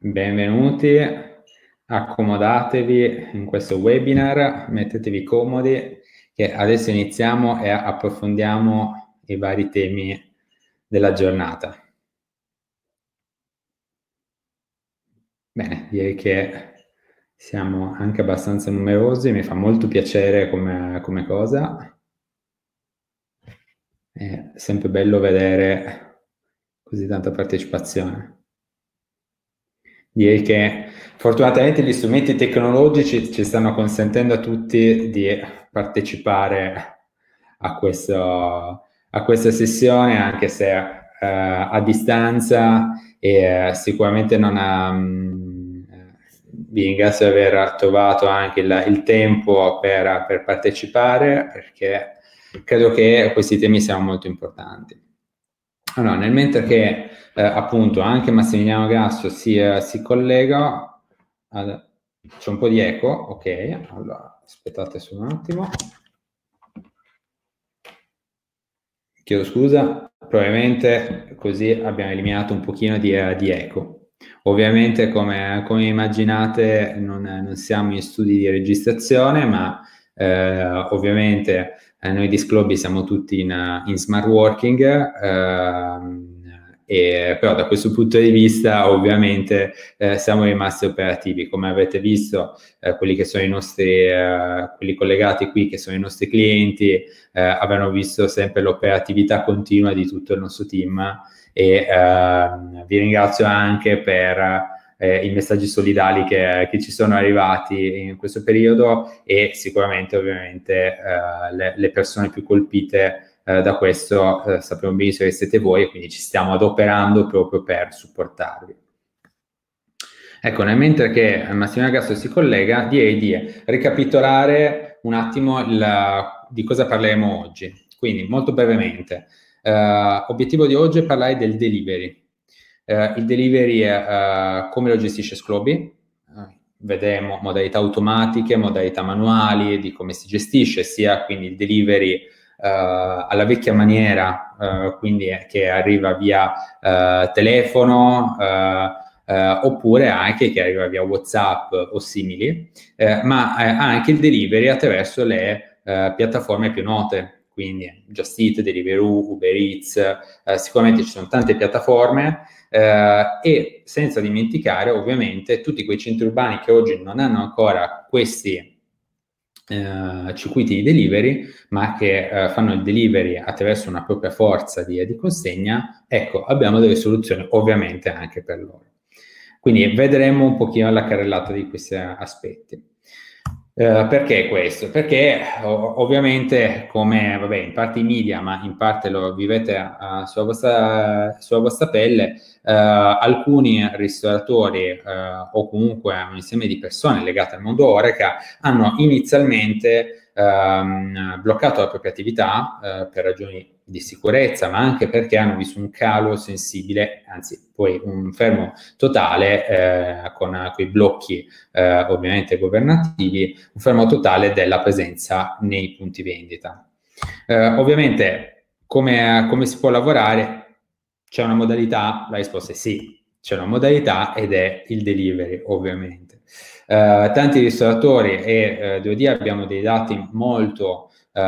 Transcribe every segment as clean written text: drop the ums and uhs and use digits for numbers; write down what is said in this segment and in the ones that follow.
Benvenuti, accomodatevi in questo webinar, mettetevi comodi che adesso iniziamo e approfondiamo i vari temi della giornata. Bene, direi che siamo anche abbastanza numerosi, mi fa molto piacere come cosa. È sempre bello vedere così tanta partecipazione. Direi che fortunatamente gli strumenti tecnologici ci stanno consentendo a tutti di partecipare a questa sessione, anche se a distanza, e sicuramente non ha, vi ringrazio di aver trovato anche il tempo per partecipare, perché credo che questi temi siano molto importanti. Allora, nel mentre che appunto anche Massimiliano Grasso si collega, c'è un po' di eco, ok, allora aspettate solo un attimo. Chiedo scusa, probabilmente così abbiamo eliminato un pochino di eco. Ovviamente, come immaginate, non siamo in studi di registrazione, ma ovviamente noi di Sclobi siamo tutti in smart working, però da questo punto di vista ovviamente siamo rimasti operativi. Come avete visto, quelli che sono i nostri, quelli collegati qui, che sono i nostri clienti, avranno visto sempre l'operatività continua di tutto il nostro team, e vi ringrazio anche per i messaggi solidali che ci sono arrivati in questo periodo, e sicuramente ovviamente le persone più colpite da questo sappiamo benissimo che siete voi, e quindi ci stiamo adoperando proprio per supportarvi. Ecco, nel mentre che Massimiliano Grasso si collega, direi di ricapitolare un attimo di cosa parleremo oggi. Quindi, molto brevemente, obiettivo di oggi è parlare del delivery. Il delivery, come lo gestisce Sclobi? Vedremo modalità automatiche, modalità manuali, di come si gestisce, sia quindi il delivery alla vecchia maniera, quindi che arriva via telefono, oppure anche che arriva via WhatsApp o simili, ma anche il delivery attraverso le piattaforme più note, quindi Just Eat, Deliveroo, Uber Eats, sicuramente ci sono tante piattaforme, e senza dimenticare ovviamente tutti quei centri urbani che oggi non hanno ancora questi circuiti di delivery, ma che fanno il delivery attraverso una propria forza di consegna. Ecco, abbiamo delle soluzioni ovviamente anche per loro. Quindi vedremo un pochino la carrellata di questi aspetti. Perché questo? Perché ovviamente, come vabbè, in parte i media, ma in parte lo vivete sulla vostra pelle, alcuni ristoratori o comunque un insieme di persone legate al mondo Horeca hanno inizialmente bloccato la propria attività per ragioni di sicurezza, ma anche perché hanno visto un calo sensibile, anzi poi un fermo totale con quei blocchi ovviamente governativi, un fermo totale della presenza nei punti vendita. Ovviamente come si può lavorare? C'è una modalità? La risposta è sì, c'è una modalità ed è il delivery, ovviamente. Tanti ristoratori, e devo dire abbiamo dei dati molto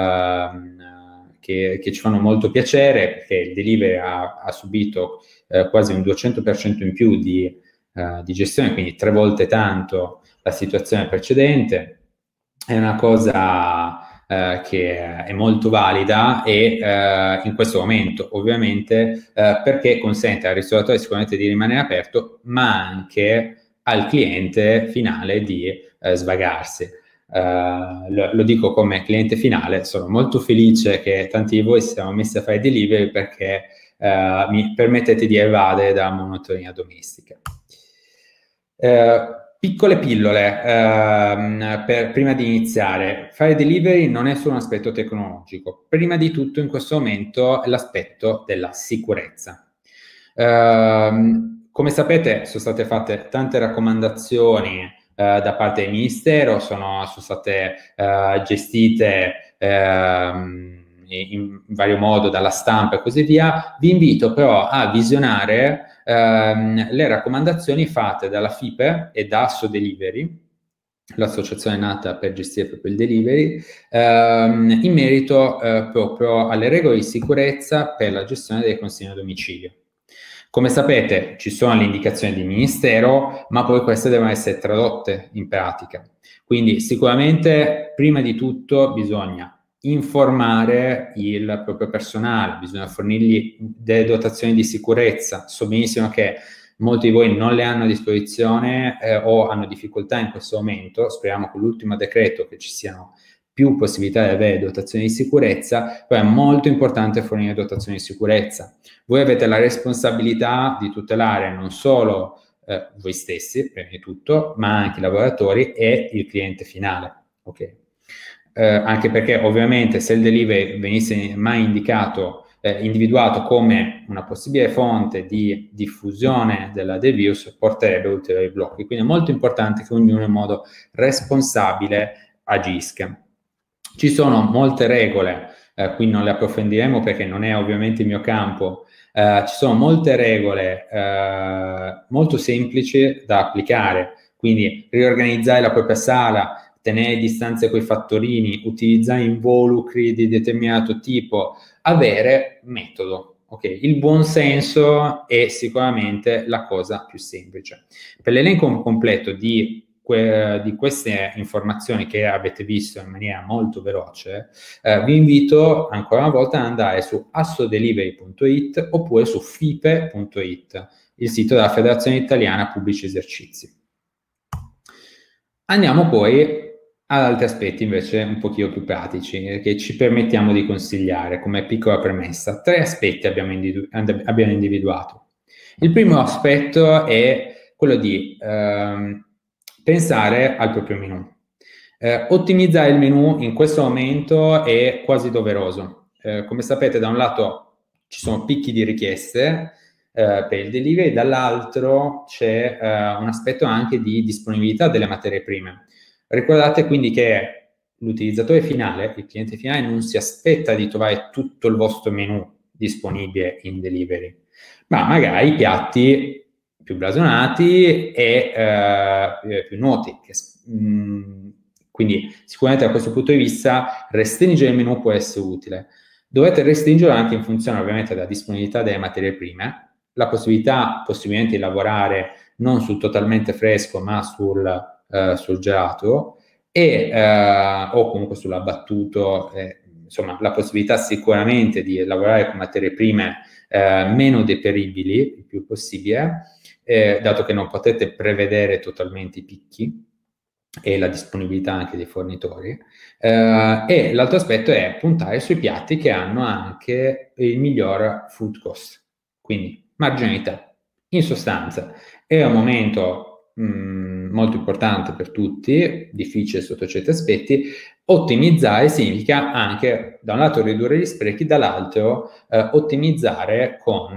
che ci fanno molto piacere, perché il delivery ha subito quasi un 200% in più di gestione, quindi 3 volte tanto la situazione precedente. È una cosa che è molto valida, e in questo momento ovviamente perché consente al ristoratore sicuramente di rimanere aperto, ma anche al cliente finale di svagarsi. Lo dico come cliente finale, sono molto felice che tanti di voi si siano messi a fare delivery, perché mi permettete di evadere dalla monotonia domestica. Piccole pillole prima di iniziare. Fare delivery non è solo un aspetto tecnologico. Prima di tutto, in questo momento, è l'aspetto della sicurezza. Come sapete, sono state fatte tante raccomandazioni da parte del Ministero, sono state gestite in vario modo dalla stampa e così via. Vi invito però a visionare le raccomandazioni fatte dalla FIPE e da Assodelivery, l'associazione nata per gestire proprio il delivery, in merito proprio alle regole di sicurezza per la gestione delle consegne a domicilio. Come sapete, ci sono le indicazioni di ministero, ma poi queste devono essere tradotte in pratica. Quindi sicuramente, prima di tutto, bisogna informare il proprio personale, bisogna fornirgli delle dotazioni di sicurezza. So benissimo che molti di voi non le hanno a disposizione o hanno difficoltà in questo momento. Speriamo con l'ultimo decreto che ci siano più possibilità di avere dotazioni di sicurezza, però è molto importante fornire dotazioni di sicurezza. Voi avete la responsabilità di tutelare non solo voi stessi, prima di tutto, ma anche i lavoratori e il cliente finale. Ok? Anche perché ovviamente se il delivery venisse mai individuato come una possibile fonte di diffusione del virus, porterebbe ulteriori blocchi. Quindi è molto importante che ognuno in modo responsabile agisca. Ci sono molte regole, qui non le approfondiremo perché non è ovviamente il mio campo. Ci sono molte regole molto semplici da applicare, quindi riorganizzare la propria sala, tenere distanze con i fattorini, utilizzare involucri di determinato tipo, avere metodo. Okay? Il buon senso è sicuramente la cosa più semplice. Per l'elenco completo di queste informazioni che avete visto in maniera molto veloce, vi invito ancora una volta ad andare su assodelivery.it oppure su fipe.it, il sito della Federazione Italiana Pubblici Esercizi. Andiamo poi ad altri aspetti invece un pochino più pratici che ci permettiamo di consigliare come piccola premessa. 3 aspetti abbiamo individuato. Il primo aspetto è quello di pensare al proprio menu. Ottimizzare il menu in questo momento è quasi doveroso. Come sapete, da un lato ci sono picchi di richieste per il delivery, dall'altro c'è un aspetto anche di disponibilità delle materie prime. Ricordate quindi che l'utilizzatore finale, il cliente finale, non si aspetta di trovare tutto il vostro menu disponibile in delivery, ma magari piatti più blasonati e più noti. Quindi sicuramente da questo punto di vista restringere il menu può essere utile. Dovete restringere anche in funzione ovviamente della disponibilità delle materie prime, la possibilità possibilmente di lavorare non sul totalmente fresco ma sul gelato o comunque sull'abbattuto, insomma la possibilità sicuramente di lavorare con materie prime meno deperibili il più possibile, dato che non potete prevedere totalmente i picchi e la disponibilità anche dei fornitori, e l'altro aspetto è puntare sui piatti che hanno anche il miglior food cost, quindi marginalità. In sostanza è un momento molto importante per tutti, difficile sotto certi aspetti. Ottimizzare significa anche da un lato ridurre gli sprechi, dall'altro ottimizzare con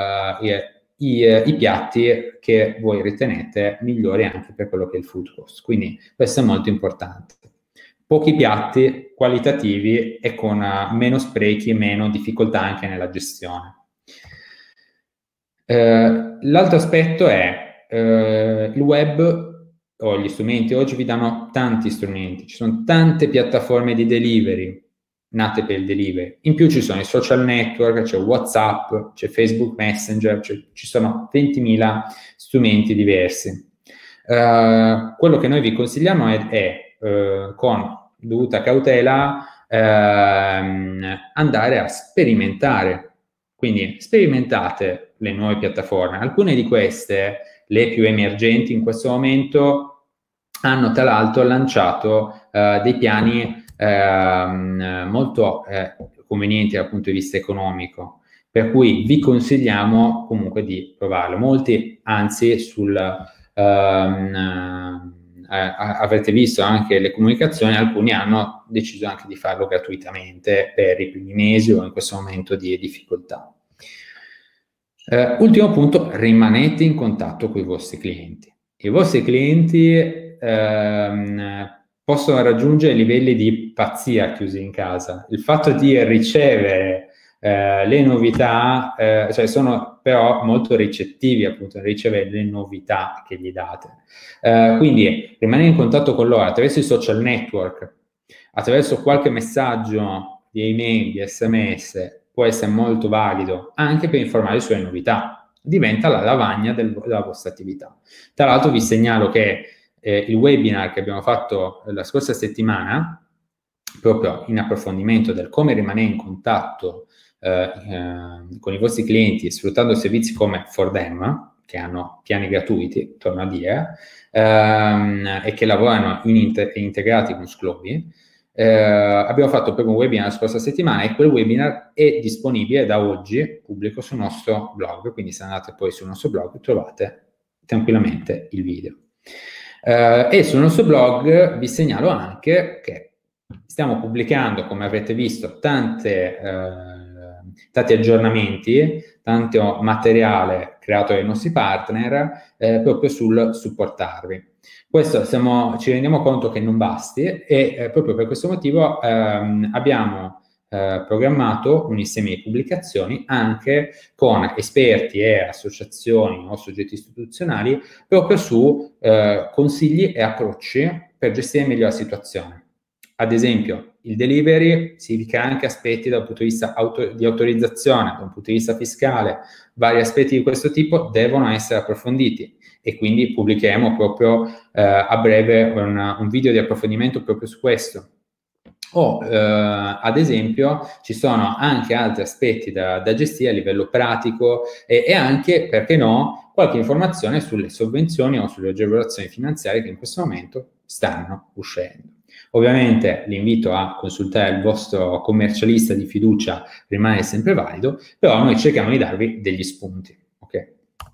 i piatti che voi ritenete migliori anche per quello che è il food cost. Quindi questo è molto importante. Pochi piatti qualitativi e con meno sprechi, meno difficoltà anche nella gestione. L'altro aspetto è il web o gli strumenti. Oggi vi danno tanti strumenti, ci sono tante piattaforme di delivery nate per il delivery. In più ci sono i social network, c'è WhatsApp, c'è Facebook Messenger, ci sono 20.000 strumenti diversi. Quello che noi vi consigliamo è con dovuta cautela andare a sperimentare. Quindi sperimentate le nuove piattaforme. Alcune di queste, le più emergenti in questo momento, hanno tra l'altro lanciato dei piani molto convenienti dal punto di vista economico, per cui vi consigliamo comunque di provarlo. Molti, anzi, avrete visto anche le comunicazioni, alcuni hanno deciso anche di farlo gratuitamente per i primi mesi o in questo momento di difficoltà. Ultimo punto, rimanete in contatto con i vostri clienti. I vostri clienti possono raggiungere livelli di pazzia chiusi in casa. Il fatto di ricevere Le novità, cioè sono però molto ricettivi appunto a ricevere le novità che gli date. Quindi rimanere in contatto con loro attraverso i social network, attraverso qualche messaggio di email, di SMS, può essere molto valido anche per informare sulle novità. Diventa la lavagna della vostra attività. Tra l'altro vi segnalo che il webinar che abbiamo fatto la scorsa settimana, proprio in approfondimento del come rimanere in contatto con i vostri clienti sfruttando servizi come For Them, che hanno piani gratuiti, torno a dire, e che lavorano integrati con Sclobi. Abbiamo fatto proprio un webinar la scorsa settimana e quel webinar è disponibile da oggi, pubblico sul nostro blog, quindi se andate poi sul nostro blog trovate tranquillamente il video. E sul nostro blog vi segnalo anche che stiamo pubblicando, come avete visto, tanti aggiornamenti, tanto materiale creato dai nostri partner proprio sul supportarvi. Questo ci rendiamo conto che non basti e proprio per questo motivo abbiamo programmato un insieme di pubblicazioni anche con esperti e associazioni o soggetti istituzionali proprio su consigli e approcci per gestire meglio la situazione. Ad esempio, il delivery significa anche aspetti dal punto di vista di autorizzazione, da un punto di vista fiscale, vari aspetti di questo tipo devono essere approfonditi e quindi pubblicheremo proprio a breve un video di approfondimento proprio su questo. O ad esempio ci sono anche altri aspetti da gestire a livello pratico e anche, perché no, qualche informazione sulle sovvenzioni o sulle agevolazioni finanziarie che in questo momento stanno uscendo. Ovviamente l'invito a consultare il vostro commercialista di fiducia rimane sempre valido, però noi cerchiamo di darvi degli spunti. Okay?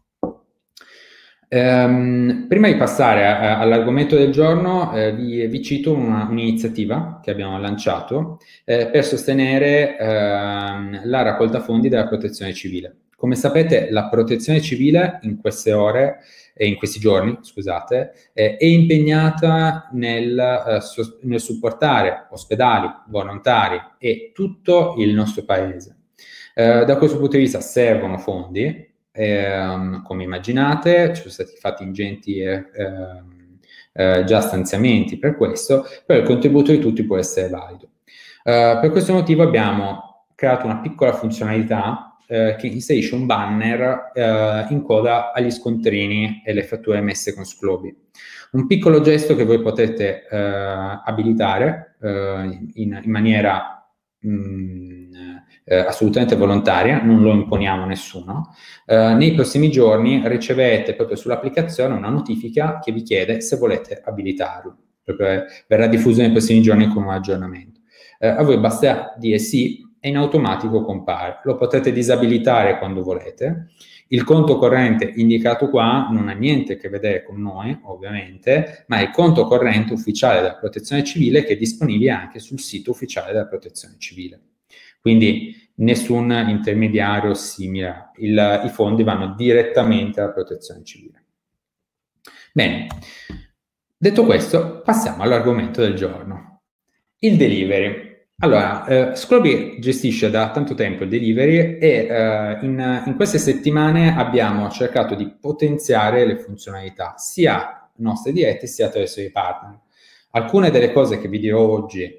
Prima di passare all'argomento del giorno, vi cito un'iniziativa che abbiamo lanciato per sostenere la raccolta fondi della protezione civile. Come sapete, la protezione civile in queste ore e in questi giorni, scusate, è impegnata nel supportare ospedali, volontari e tutto il nostro paese. Da questo punto di vista servono fondi. Come immaginate, ci sono stati fatti ingenti già stanziamenti per questo, però il contributo di tutti può essere valido. Per questo motivo abbiamo creato una piccola funzionalità che inserisce un banner in coda agli scontrini e le fatture emesse con Sclobi. Un piccolo gesto che voi potete abilitare in maniera assolutamente volontaria, non lo imponiamo a nessuno. Nei prossimi giorni ricevete proprio sull'applicazione una notifica che vi chiede se volete abilitarlo. Verrà diffuso nei prossimi giorni con un aggiornamento. A voi basta dire sì e in automatico compare. Lo potete disabilitare quando volete. Il conto corrente indicato qua non ha niente a che vedere con noi, ovviamente, ma è il conto corrente ufficiale della Protezione Civile che è disponibile anche sul sito ufficiale della Protezione Civile. Quindi nessun intermediario simile, i fondi vanno direttamente alla Protezione Civile. Bene, detto questo, passiamo all'argomento del giorno. Il delivery. Allora, Sclobi gestisce da tanto tempo il delivery e in queste settimane abbiamo cercato di potenziare le funzionalità sia nostre dirette sia attraverso i partner. Alcune delle cose che vi dirò oggi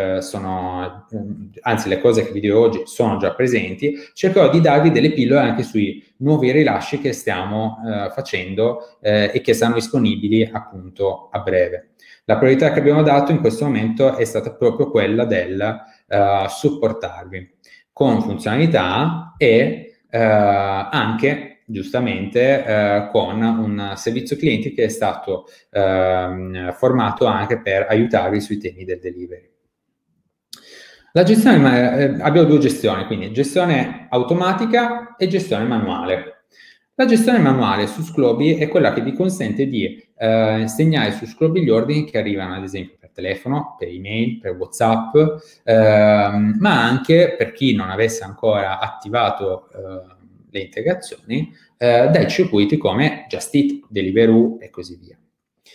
anzi le cose che vi dirò oggi sono già presenti, cercherò di darvi delle pillole anche sui nuovi rilasci che stiamo facendo e che saranno disponibili appunto a breve. La priorità che abbiamo dato in questo momento è stata proprio quella del supportarvi con funzionalità e anche giustamente con un servizio clienti che è stato formato anche per aiutarvi sui temi del delivery. La gestione, abbiamo due gestioni, quindi gestione automatica e gestione manuale. La gestione manuale su Sclobi è quella che vi consente di segnare su Sclobi gli ordini che arrivano ad esempio per telefono, per email, per WhatsApp, ma anche per chi non avesse ancora attivato le integrazioni, dai circuiti come Just Eat, Deliveroo e così via.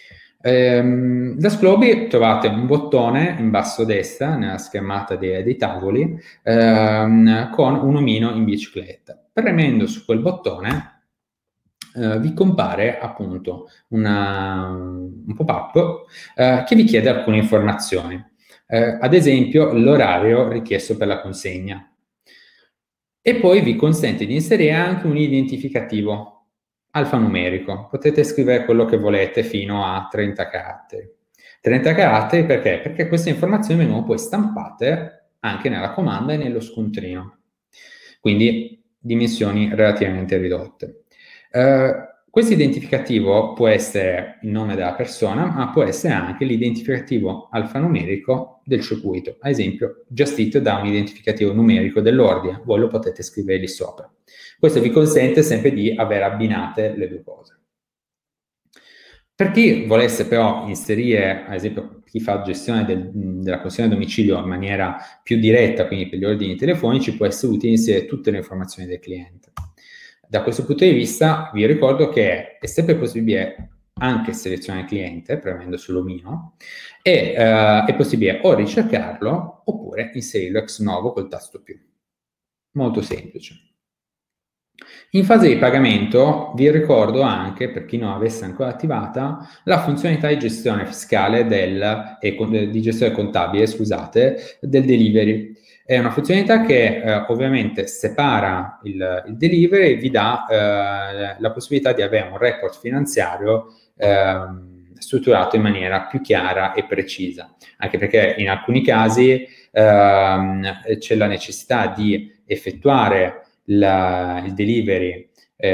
Da Sclobi trovate un bottone in basso a destra, nella schermata dei tavoli, con un omino in bicicletta. Premendo su quel bottone vi compare appunto un pop-up che vi chiede alcune informazioni. Ad esempio l'orario richiesto per la consegna. E poi vi consente di inserire anche un identificativo alfanumerico. Potete scrivere quello che volete fino a 30 caratteri. 30 caratteri perché? Perché queste informazioni vengono poi stampate anche nella comanda e nello scontrino. Quindi dimensioni relativamente ridotte. Questo identificativo può essere il nome della persona, ma può essere anche l'identificativo alfanumerico del circuito. Ad esempio, Just Eat dà un identificativo numerico dell'ordine, voi lo potete scrivere lì sopra. Questo vi consente sempre di avere abbinate le due cose. Per chi volesse però inserire, ad esempio, chi fa gestione della consegna a domicilio in maniera più diretta, quindi per gli ordini telefonici, può essere utile inserire tutte le informazioni del cliente. Da questo punto di vista vi ricordo che è sempre possibile anche selezionare il cliente premendo sull'omino e è possibile o ricercarlo oppure inserirlo ex novo col tasto più. Molto semplice. In fase di pagamento vi ricordo anche, per chi non avesse ancora attivata, la funzionalità di gestione fiscale di gestione contabile, scusate, del delivery. È una funzionalità che ovviamente separa il delivery e vi dà la possibilità di avere un report finanziario strutturato in maniera più chiara e precisa, anche perché in alcuni casi c'è la necessità di effettuare il delivery,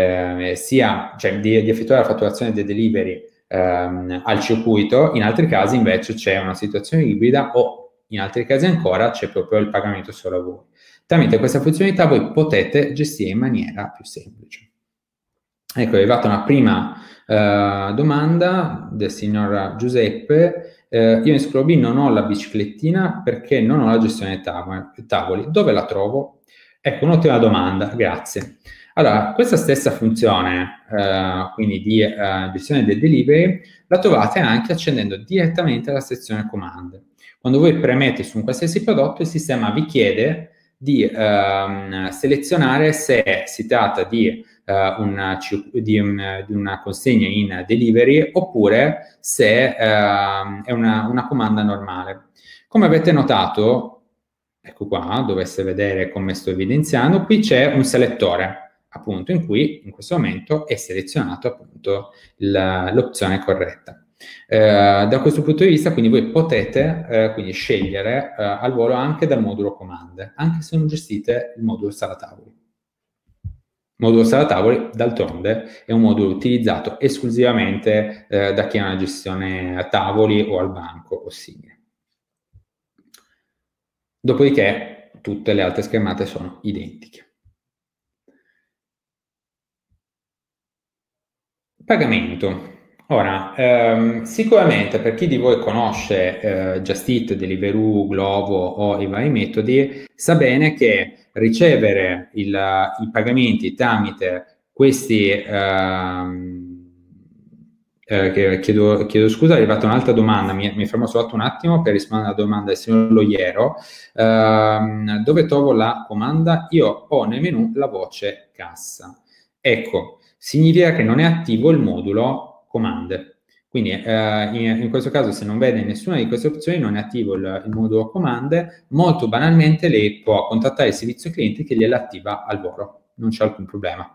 di effettuare la fatturazione del delivery al circuito, in altri casi invece c'è una situazione ibrida o in altri casi ancora c'è proprio il pagamento solo a voi. Tramite questa funzionalità voi potete gestire in maniera più semplice. Ecco, è arrivata una prima domanda del signor Giuseppe. Io in Scrobi non ho la biciclettina perché non ho la gestione tavoli. Dove la trovo? Ecco, un'ottima domanda, grazie. Allora, questa stessa funzione, quindi di gestione del delivery, la trovate anche accedendo direttamente alla sezione comande. Quando voi premete su un qualsiasi prodotto, il sistema vi chiede di selezionare se si tratta di una consegna in delivery oppure se è una comanda normale. Come avete notato, ecco qua, dovesse vedere come sto evidenziando, qui c'è un selettore, appunto, in cui in questo momento è selezionato appunto l'opzione corretta. Da questo punto di vista, quindi voi potete quindi scegliere al volo anche dal modulo comande, anche se non gestite il modulo sala tavoli. Il modulo sala tavoli, d'altronde, è un modulo utilizzato esclusivamente da chi ha una gestione a tavoli o al banco o simile. Dopodiché tutte le altre schermate sono identiche. Pagamento. Ora, sicuramente per chi di voi conosce Just Eat, Deliveroo, Glovo o i vari metodi, sa bene che ricevere i pagamenti tramite questi... chiedo scusa, è arrivata un'altra domanda, mi fermo solo un attimo per rispondere alla domanda del signor Loiero. Dove trovo la comanda? Io ho nel menu la voce cassa. Ecco, significa che non è attivo il modulo comande. Quindi in questo caso, se non vede nessuna di queste opzioni, non è attivo il modulo comande, molto banalmente lei può contattare il servizio clienti che gliela attiva al volo, non c'è alcun problema.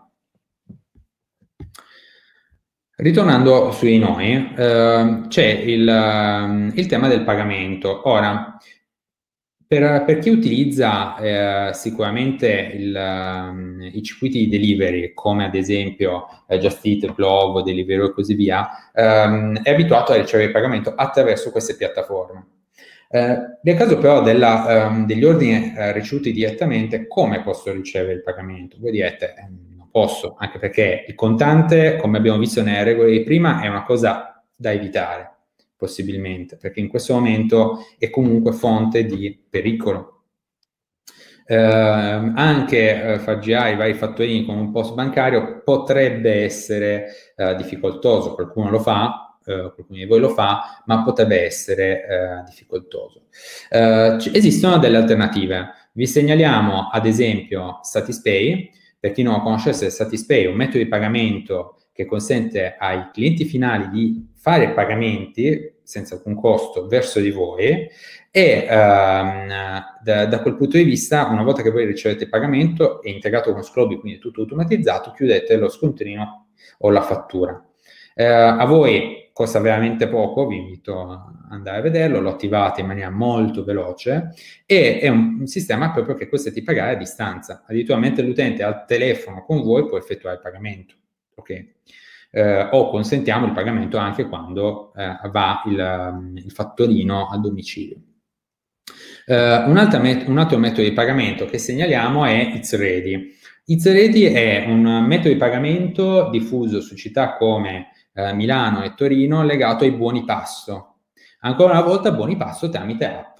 Ritornando sui noi, c'è il tema del pagamento. Ora, per chi utilizza sicuramente i circuiti di delivery, come ad esempio Just Eat, Glovo, Deliveroo e così via, è abituato a ricevere il pagamento attraverso queste piattaforme. Nel caso però degli ordini ricevuti direttamente, come posso ricevere il pagamento? Voi direte, non posso, anche perché il contante, come abbiamo visto nelle regole di prima, è una cosa da evitare, possibilmente, perché in questo momento è comunque fonte di pericolo. Anche far girare i vari fattorini con un post bancario potrebbe essere difficoltoso, qualcuno lo fa, qualcuno di voi lo fa, ma potrebbe essere difficoltoso. Esistono delle alternative. Vi segnaliamo ad esempio Satispay. Per chi non lo conoscesse, Satispay è un metodo di pagamento che consente ai clienti finali di fare pagamenti senza alcun costo verso di voi e da quel punto di vista, una volta che voi ricevete il pagamento, è integrato con Sclobi, quindi è tutto automatizzato, chiudete lo scontrino o la fattura. A voi costa veramente poco, vi invito ad andare a vederlo, lo attivate in maniera molto veloce e è un sistema proprio che consente di pagare a distanza. Addirittura mentre l'utente è al telefono con voi può effettuare il pagamento. Ok? O consentiamo il pagamento anche quando va il fattorino a domicilio. Un altro metodo di pagamento che segnaliamo è It's Ready. It's Ready è un metodo di pagamento diffuso su città come Milano e Torino legato ai buoni pasto. Ancora una volta buoni pasto tramite app.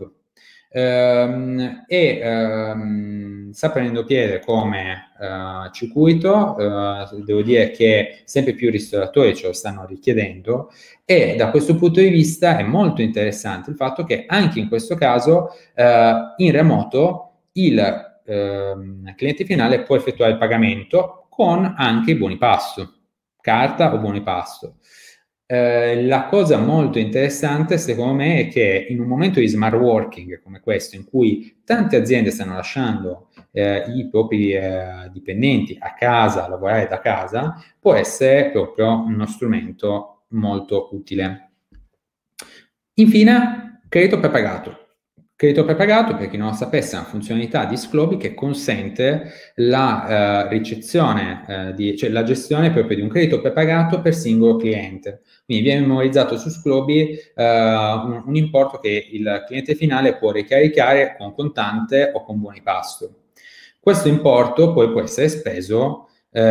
Sta prendendo piede come circuito, devo dire che sempre più ristoratori ce lo stanno richiedendo e da questo punto di vista è molto interessante il fatto che anche in questo caso in remoto il cliente finale può effettuare il pagamento con anche i buoni pasto, carta o buoni pasto. La cosa molto interessante secondo me è che in un momento di smart working come questo, in cui tante aziende stanno lasciando i propri dipendenti a casa, a lavorare da casa, può essere proprio uno strumento molto utile. Infine, credito prepagato. Credito prepagato, per chi non lo sapesse, è una funzionalità di Sclobi che consente la ricezione, cioè la gestione proprio di un credito prepagato per singolo cliente. Quindi viene memorizzato su Sclobi un importo che il cliente finale può ricaricare con contante o con buoni pasto. Questo importo poi può essere speso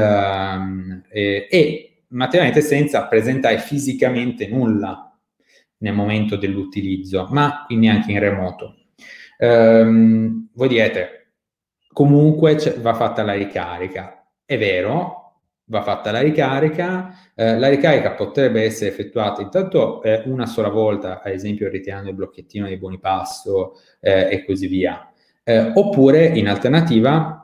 e materialmente senza presentare fisicamente nulla nel momento dell'utilizzo, ma quindi anche in remoto. Voi direte, comunque va fatta la ricarica. È vero, va fatta la ricarica potrebbe essere effettuata intanto una sola volta, ad esempio ritirando il blocchettino dei buoni pasto e così via. Oppure, in alternativa,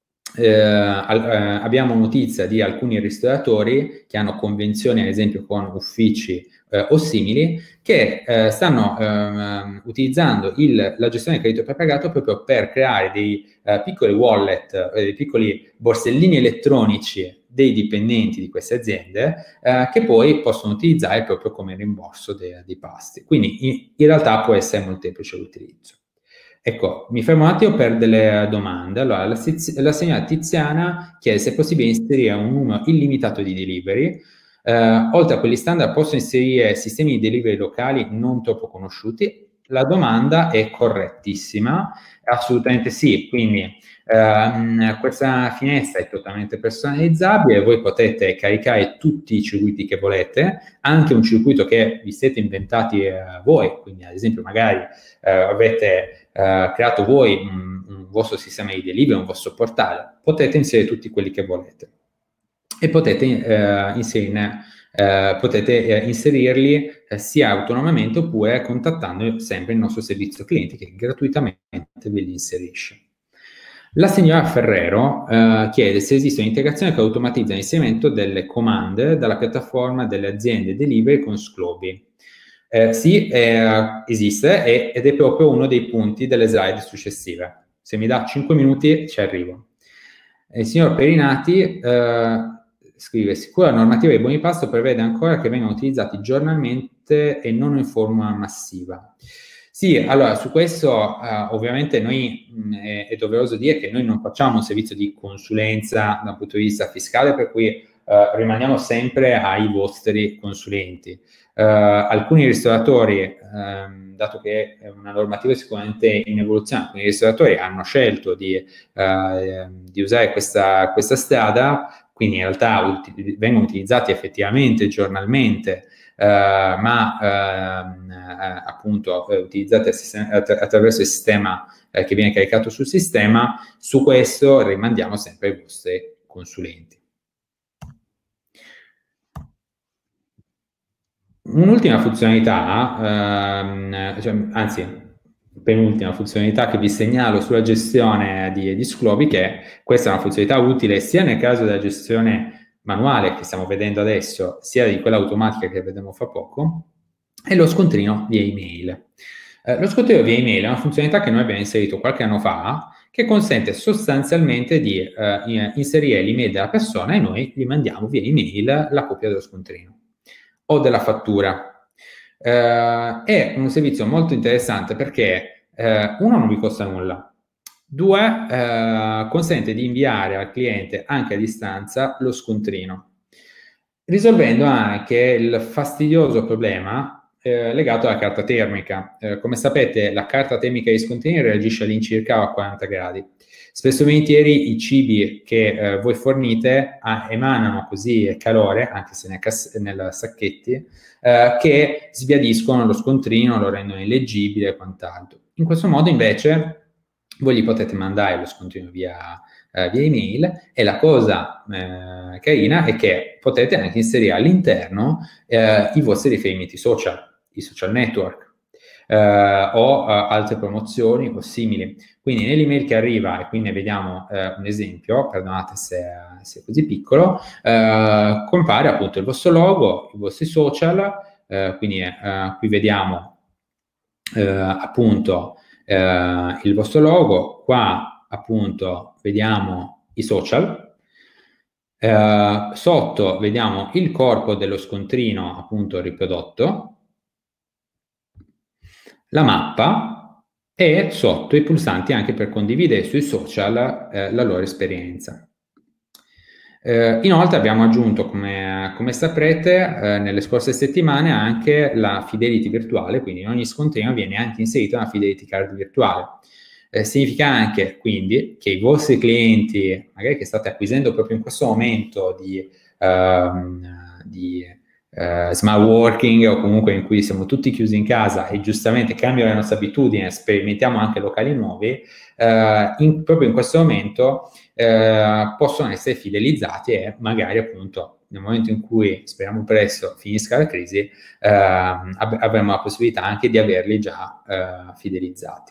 abbiamo notizia di alcuni ristoratori che hanno convenzioni, ad esempio, con uffici o simili, che stanno utilizzando la gestione del credito prepagato proprio per creare dei piccoli wallet, dei piccoli borsellini elettronici dei dipendenti di queste aziende che poi possono utilizzare proprio come rimborso dei pasti. Quindi in realtà può essere molteplice l'utilizzo. Ecco, mi fermo un attimo per delle domande. Allora, la signora Tiziana chiede se è possibile inserire un numero illimitato di delivery. Oltre a quelli standard, posso inserire sistemi di delivery locali non troppo conosciuti? La domanda è correttissima, assolutamente sì. Quindi questa finestra è totalmente personalizzabile, voi potete caricare tutti i circuiti che volete, anche un circuito che vi siete inventati voi, quindi ad esempio magari avete creato voi un vostro sistema di delivery, un vostro portale, potete inserire tutti quelli che volete e potete inserirli sia autonomamente oppure contattando sempre il nostro servizio clienti che gratuitamente ve li inserisce. La signora Ferrero chiede se esiste un'integrazione che automatizza l'inserimento delle comande dalla piattaforma delle aziende delivery con Sclobi. Sì, esiste ed è proprio uno dei punti delle slide successive. Se mi dà 5 minuti ci arrivo. Il signor Perinati scrive: sicura la normativa dei buoni pasto prevede ancora che vengano utilizzati giornalmente e non in forma massiva. Sì, allora su questo ovviamente noi è doveroso dire che noi non facciamo un servizio di consulenza dal punto di vista fiscale, per cui rimaniamo sempre ai vostri consulenti. Alcuni ristoratori, dato che è una normativa sicuramente in evoluzione, alcuni ristoratori hanno scelto di usare questa strada, quindi in realtà vengono utilizzati effettivamente giornalmente, ma appunto utilizzati attraverso il sistema che viene caricato sul sistema. Su questo rimandiamo sempre ai vostri consulenti. Un'ultima funzionalità, anzi, penultima funzionalità che vi segnalo sulla gestione di sclobi, che questa è una funzionalità utile sia nel caso della gestione manuale che stiamo vedendo adesso, sia di quella automatica che vedremo fra poco, è lo scontrino via email. Lo scontrino via email è una funzionalità che noi abbiamo inserito qualche anno fa, che consente sostanzialmente di inserire l'email della persona e noi gli mandiamo via email la copia dello scontrino o della fattura. È un servizio molto interessante perché uno, non vi costa nulla, due, consente di inviare al cliente anche a distanza lo scontrino, risolvendo anche il fastidioso problema legato alla carta termica. Come sapete, la carta termica dei scontrini reagisce all'incirca a 40 gradi. Spesso e volentieri i cibi che voi fornite emanano così calore, anche se nei sacchetti, che sbiadiscono lo scontrino, lo rendono illeggibile e quant'altro. In questo modo invece voi gli potete mandare lo scontrino via email, e la cosa carina è che potete anche inserire all'interno i vostri riferimenti social, i social network o altre promozioni o simili. Quindi nell'email che arriva, e qui ne vediamo un esempio, perdonate se è così piccolo, compare appunto il vostro logo, i vostri social, quindi qui vediamo appunto il vostro logo, qua appunto vediamo i social, sotto vediamo il corpo dello scontrino appunto riprodotto, la mappa e sotto i pulsanti anche per condividere sui social la loro esperienza. Inoltre abbiamo aggiunto, come saprete, nelle scorse settimane anche la fidelity virtuale, quindi in ogni scontrino viene anche inserita una fidelity card virtuale. Significa anche quindi che i vostri clienti, magari che state acquisendo proprio in questo momento di smart working, o comunque in cui siamo tutti chiusi in casa e giustamente cambiano le nostre abitudini, sperimentiamo anche locali nuovi, proprio in questo momento possono essere fidelizzati e magari appunto nel momento in cui, speriamo presto, finisca la crisi, avremo la possibilità anche di averli già fidelizzati.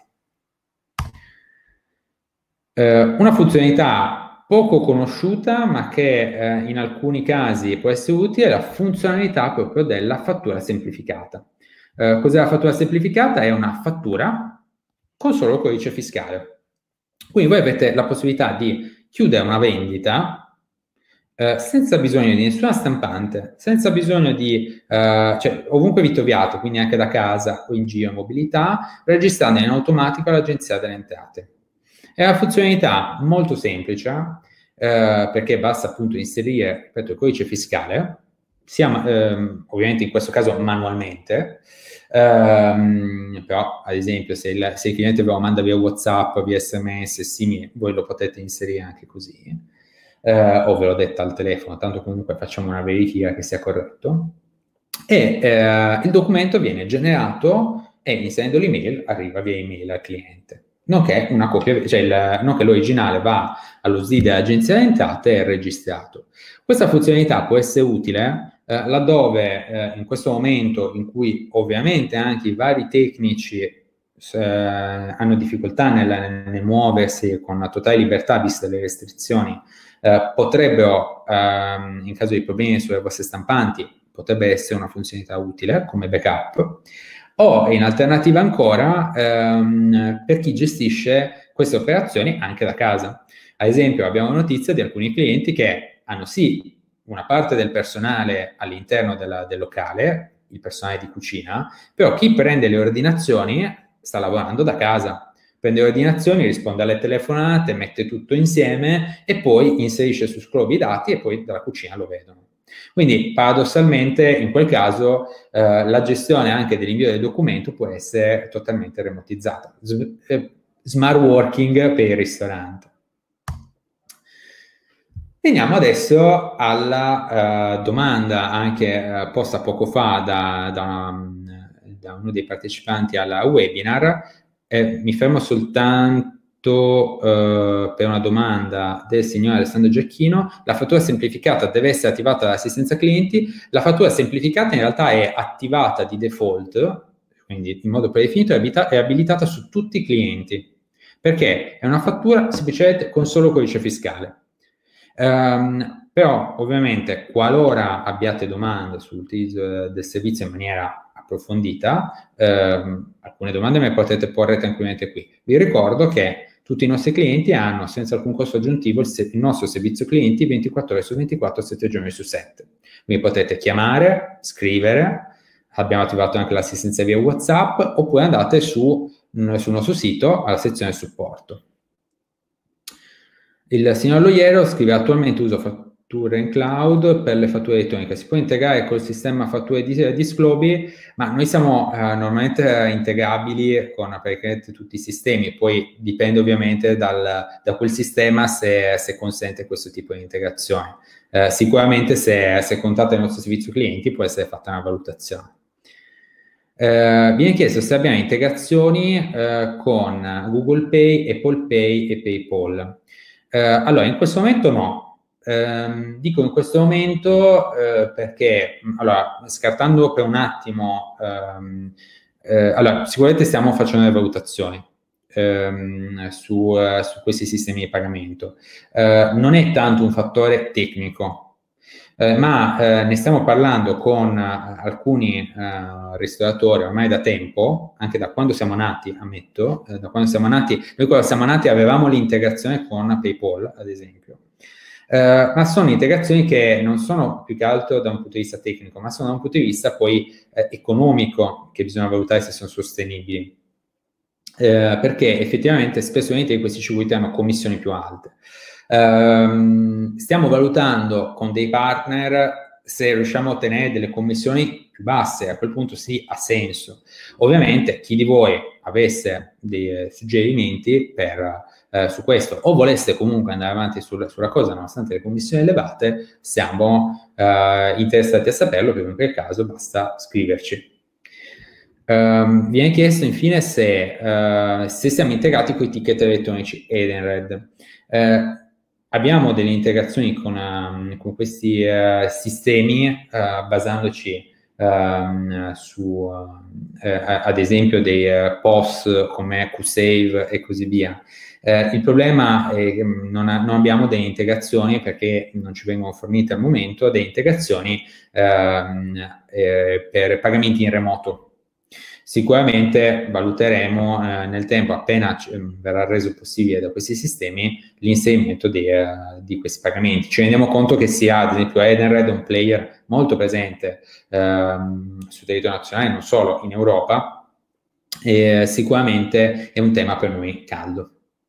Una funzionalità poco conosciuta, ma che in alcuni casi può essere utile, è la funzionalità proprio della fattura semplificata. Cos'è la fattura semplificata? È una fattura con solo codice fiscale. Quindi voi avete la possibilità di chiudere una vendita senza bisogno di nessuna stampante, senza bisogno di, cioè ovunque vi troviate, quindi anche da casa o in giro in mobilità, registrando in automatico all'Agenzia delle Entrate. È una funzionalità molto semplice, perché basta appunto inserire, ripeto, il codice fiscale, sia ovviamente in questo caso manualmente, però ad esempio se il cliente ve lo manda via WhatsApp, via SMS e simili, voi lo potete inserire anche così, o ve l'ho detta al telefono, tanto comunque facciamo una verifica che sia corretto, e il documento viene generato e inserendo l'email arriva via email al cliente. Nonché una copia, cioè nonché l'originale va allo SDI dell'Agenzia delle Entrate e è registrato. Questa funzionalità può essere utile laddove in questo momento in cui ovviamente anche i vari tecnici hanno difficoltà nel muoversi con una totale libertà viste le restrizioni, potrebbero, in caso di problemi sulle vostre stampanti, potrebbe essere una funzionalità utile come backup. O in alternativa ancora per chi gestisce queste operazioni anche da casa. Ad esempio abbiamo notizia di alcuni clienti che hanno sì una parte del personale all'interno del locale, il personale di cucina, però chi prende le ordinazioni sta lavorando da casa. Prende le ordinazioni, risponde alle telefonate, mette tutto insieme e poi inserisce su Scrobi i dati e poi dalla cucina lo vedono. Quindi paradossalmente in quel caso la gestione anche dell'invio del documento può essere totalmente remotizzata. Smart working per il ristorante. Veniamo adesso alla domanda anche posta poco fa da uno dei partecipanti al webinar. Mi fermo soltanto per una domanda del signor Alessandro Giacchino, la fattura semplificata deve essere attivata dall'assistenza clienti. La fattura semplificata in realtà è attivata di default, quindi in modo predefinito, è abilitata su tutti i clienti, perché è una fattura semplicemente con solo codice fiscale. Però ovviamente qualora abbiate domande sull'utilizzo del servizio in maniera approfondita, alcune domande me le potete porre tranquillamente qui. Vi ricordo che tutti i nostri clienti hanno senza alcun costo aggiuntivo il nostro servizio clienti 24 ore su 24, 7 giorni su 7. Quindi potete chiamare, scrivere, abbiamo attivato anche l'assistenza via WhatsApp, oppure andate sul nostro sito alla sezione supporto. Il signor Loiero scrive: attualmente uso fatture in cloud per le fatture elettroniche, si può integrare col sistema fatture di Sclobi, ma noi siamo normalmente integrabili con praticamente tutti i sistemi, poi dipende ovviamente da quel sistema se consente questo tipo di integrazione. Sicuramente se contate il nostro servizio clienti può essere fatta una valutazione. Viene chiesto se abbiamo integrazioni con Google Pay, Apple Pay e PayPal. Allora, in questo momento no. Dico in questo momento perché, allora, scartando per un attimo, allora, sicuramente stiamo facendo delle valutazioni su questi sistemi di pagamento. Non è tanto un fattore tecnico, ma ne stiamo parlando con alcuni ristoratori ormai da tempo, anche da quando siamo nati, ammetto, da quando siamo nati. Noi quando siamo nati avevamo l'integrazione con PayPal, ad esempio, ma sono integrazioni che non sono più che altro da un punto di vista tecnico, ma sono da un punto di vista poi economico, che bisogna valutare se sono sostenibili, perché effettivamente spesso questi circuiti hanno commissioni più alte. Stiamo valutando con dei partner se riusciamo a ottenere delle commissioni più basse. A quel punto sì, ha senso. Ovviamente chi di voi avesse dei suggerimenti su questo o volesse comunque andare avanti sulla cosa nonostante le commissioni elevate, siamo interessati a saperlo, perché in quel caso basta scriverci. Viene chiesto infine se siamo integrati con i ticket elettronici Edenred. Abbiamo delle integrazioni con questi sistemi basandoci su ad esempio dei POS come QSave e così via. Il problema è che non abbiamo delle integrazioni, perché non ci vengono fornite al momento delle integrazioni per pagamenti in remoto. Sicuramente valuteremo nel tempo, appena verrà reso possibile da questi sistemi, l'inserimento di questi pagamenti. Ci rendiamo conto che sia, ad esempio, Edenred un player molto presente sul territorio nazionale, non solo in Europa, e sicuramente è un tema per noi caldo.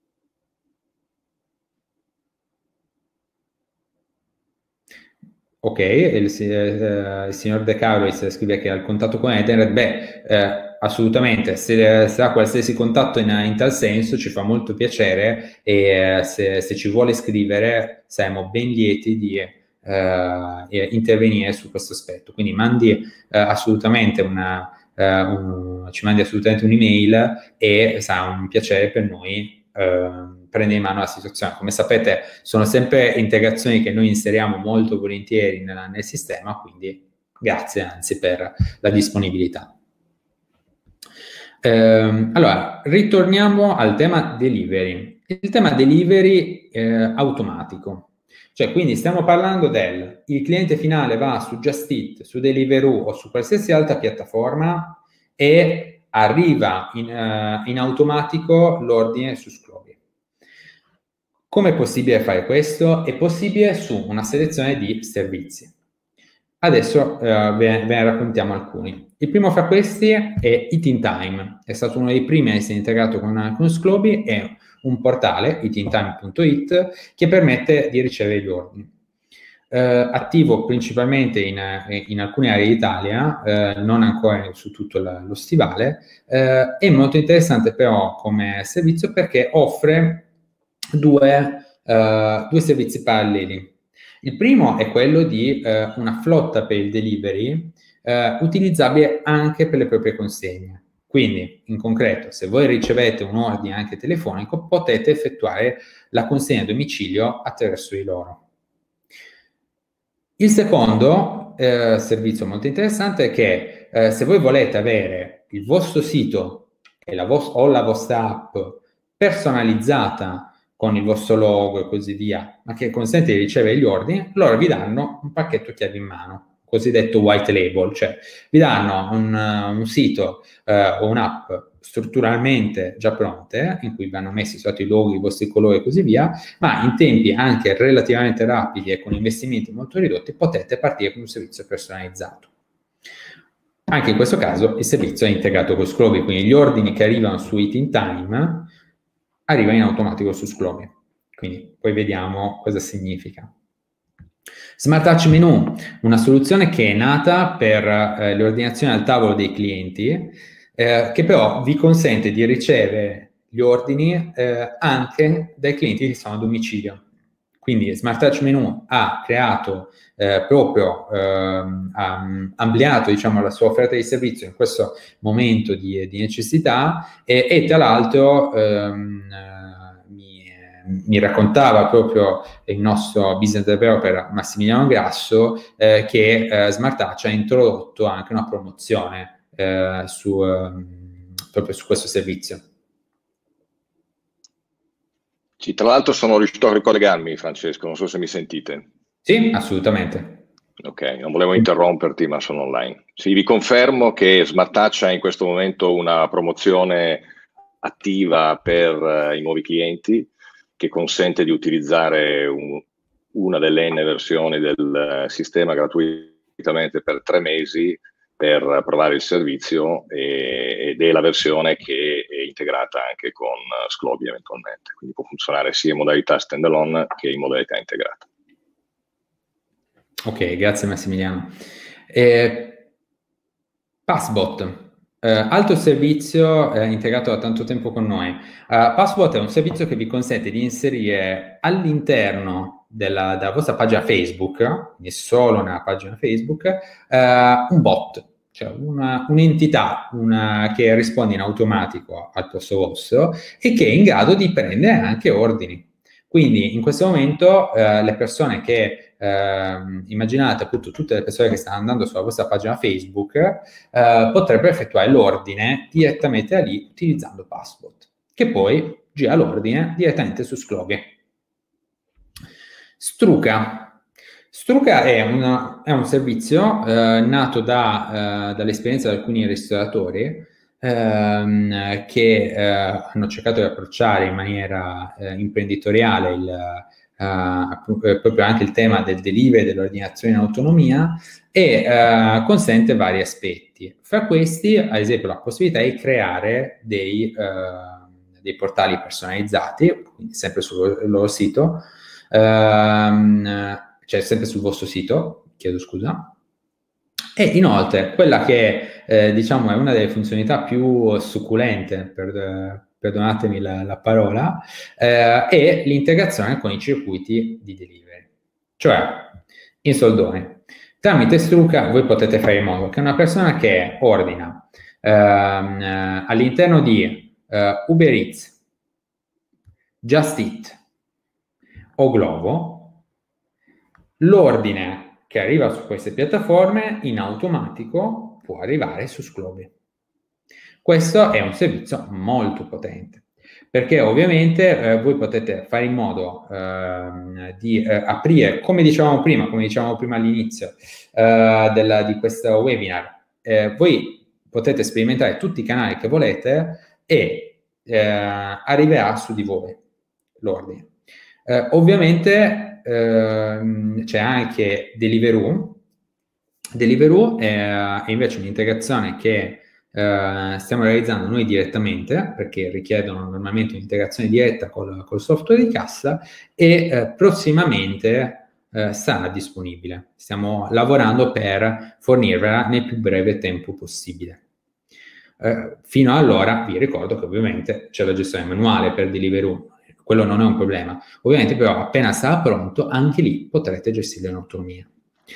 Ok, il signor De Carolis scrive che ha il contatto con Edenred. Assolutamente, se ha qualsiasi contatto in tal senso ci fa molto piacere, e se ci vuole scrivere saremo ben lieti di intervenire su questo aspetto. Quindi mandi assolutamente ci mandi assolutamente un'email, e sarà un piacere per noi prendere in mano la situazione. Come sapete, sono sempre integrazioni che noi inseriamo molto volentieri nel sistema, quindi grazie anzi per la disponibilità. Allora, ritorniamo al tema delivery. Il tema delivery automatico. Cioè, quindi stiamo parlando il cliente finale va su Just Eat, su Deliveroo o su qualsiasi altra piattaforma e arriva in automatico l'ordine su Sclobi. Come è possibile fare questo? È possibile su una selezione di servizi. Adesso ve ne raccontiamo alcuni. Il primo fra questi è Eat in Time. È stato uno dei primi a essere integrato con Sclobi. È un portale, eatintime.it, che permette di ricevere gli ordini. Attivo principalmente in alcune aree d'Italia, non ancora su tutto lo stivale. È molto interessante però come servizio, perché offre due servizi paralleli. Il primo è quello di una flotta per il delivery utilizzabile anche per le proprie consegne. Quindi, in concreto, se voi ricevete un ordine anche telefonico, potete effettuare la consegna a domicilio attraverso di loro. Il secondo servizio molto interessante è che se voi volete avere il vostro sito e o la vostra app personalizzata con il vostro logo e così via, ma che consente di ricevere gli ordini, loro vi danno un pacchetto chiave in mano, cosiddetto white label, cioè vi danno un sito o un'app strutturalmente già pronte, in cui vanno messi sotto i loghi, i vostri colori e così via, ma in tempi anche relativamente rapidi e con investimenti molto ridotti potete partire con un servizio personalizzato. Anche in questo caso il servizio è integrato con Sclovi, quindi gli ordini che arrivano su It in Time arrivano in automatico su Sclovi. Quindi poi vediamo cosa significa. Smart Touch Menu, una soluzione che è nata per le ordinazioni al tavolo dei clienti, che però vi consente di ricevere gli ordini anche dai clienti che sono a domicilio. Quindi Smart Touch Menu ha creato ha ampliato, diciamo, la sua offerta di servizio in questo momento di necessità e tra l'altro mi raccontava proprio il nostro business developer Massimiliano Grasso che Smart Touch ha introdotto anche una promozione proprio su questo servizio. Sì, tra l'altro sono riuscito a ricollegarmi, Francesco, non so se mi sentite. Sì, assolutamente. Ok, non volevo interromperti, ma sono online. Sì, vi confermo che Smart Touch ha in questo momento una promozione attiva per i nuovi clienti che consente di utilizzare una delle N versioni del sistema gratuitamente per 3 mesi per provare il servizio ed è la versione che è integrata anche con Sclovi eventualmente, quindi può funzionare sia in modalità standalone che in modalità integrata. Ok, grazie Massimiliano. Passbot, altro servizio integrato da tanto tempo con noi. Passbot è un servizio che vi consente di inserire all'interno della vostra pagina Facebook, quindi solo nella pagina Facebook, un bot, cioè un'entità che risponde in automatico al posto vostro e che è in grado di prendere anche ordini. Quindi in questo momento le persone che immaginate appunto tutte le persone che stanno andando sulla vostra pagina Facebook potrebbero effettuare l'ordine direttamente da lì utilizzando Passbot, che poi gira l'ordine direttamente su Sclovi. Struca è un servizio nato dall'esperienza di alcuni ristoratori che hanno cercato di approcciare in maniera imprenditoriale proprio anche il tema del delivery, dell'ordinazione in autonomia e consente vari aspetti. Fra questi, ad esempio, la possibilità di creare dei portali personalizzati, quindi sempre sul loro sito, cioè sempre sul vostro sito, chiedo scusa. E inoltre, quella che diciamo è una delle funzionalità più succulente, perdonatemi la parola, è l'integrazione con i circuiti di delivery. Cioè, in soldoni, tramite Struca voi potete fare in modo che una persona che ordina all'interno di Uber Eats, Just Eat o Glovo, l'ordine che arriva su queste piattaforme in automatico può arrivare su Sclovi. Questo è un servizio molto potente, perché ovviamente voi potete fare in modo di aprire, come dicevamo prima all'inizio di questo webinar, voi potete sperimentare tutti i canali che volete e arriverà su di voi l'ordine. Ovviamente c'è anche Deliveroo. Deliveroo è invece un'integrazione che stiamo realizzando noi direttamente, perché richiedono normalmente un'integrazione diretta col software di cassa e prossimamente sarà disponibile. Stiamo lavorando per fornirvela nel più breve tempo possibile. Fino ad allora vi ricordo che ovviamente c'è la gestione manuale per Deliveroo. Quello non è un problema. Ovviamente però appena sarà pronto, anche lì potrete gestirlo in autonomia.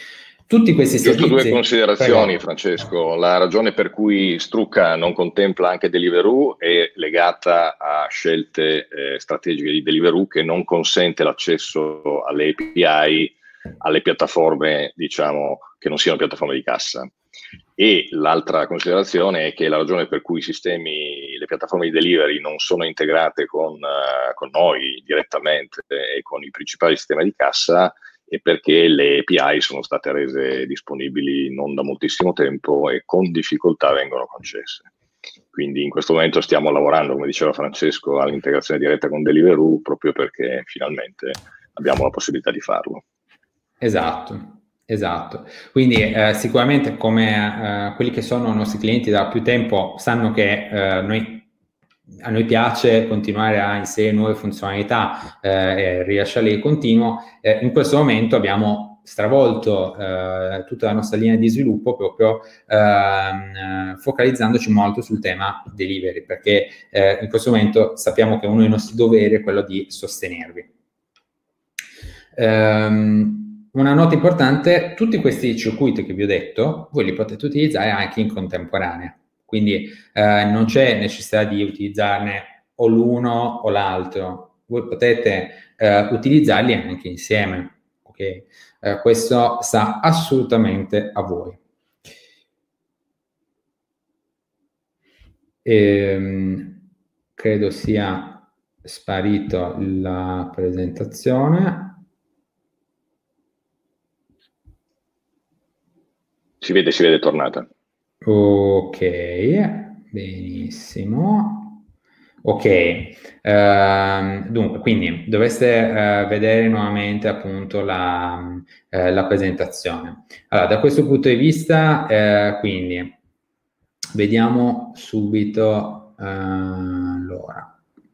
Tutti questi Giusto servizi... due considerazioni, Prego. Francesco. La ragione per cui Strucca non contempla anche Deliveroo è legata a scelte strategiche di Deliveroo, che non consente l'accesso alle API, alle piattaforme, diciamo, che non siano piattaforme di cassa. E l'altra considerazione è che la ragione per cui le piattaforme di delivery non sono integrate con noi direttamente e con i principali sistemi di cassa è perché le API sono state rese disponibili non da moltissimo tempo e con difficoltà vengono concesse. Quindi in questo momento stiamo lavorando, come diceva Francesco, all'integrazione diretta con Deliveroo, proprio perché finalmente abbiamo la possibilità di farlo. Esatto. Quindi sicuramente come quelli che sono i nostri clienti da più tempo sanno che a noi piace continuare a inserire nuove funzionalità e rilasciarle di continuo. In questo momento abbiamo stravolto tutta la nostra linea di sviluppo proprio focalizzandoci molto sul tema delivery, perché in questo momento sappiamo che uno dei nostri doveri è quello di sostenervi. Una nota importante: tutti questi circuiti che vi ho detto, voi li potete utilizzare anche in contemporanea, quindi non c'è necessità di utilizzarne o l'uno o l'altro, voi potete utilizzarli anche insieme, ok? Questo sta assolutamente a voi. Credo sia sparito la presentazione. Si vede tornata. Ok, benissimo. Ok, dunque, quindi dovreste vedere nuovamente appunto la presentazione. Allora, da questo punto di vista, quindi, vediamo subito allora.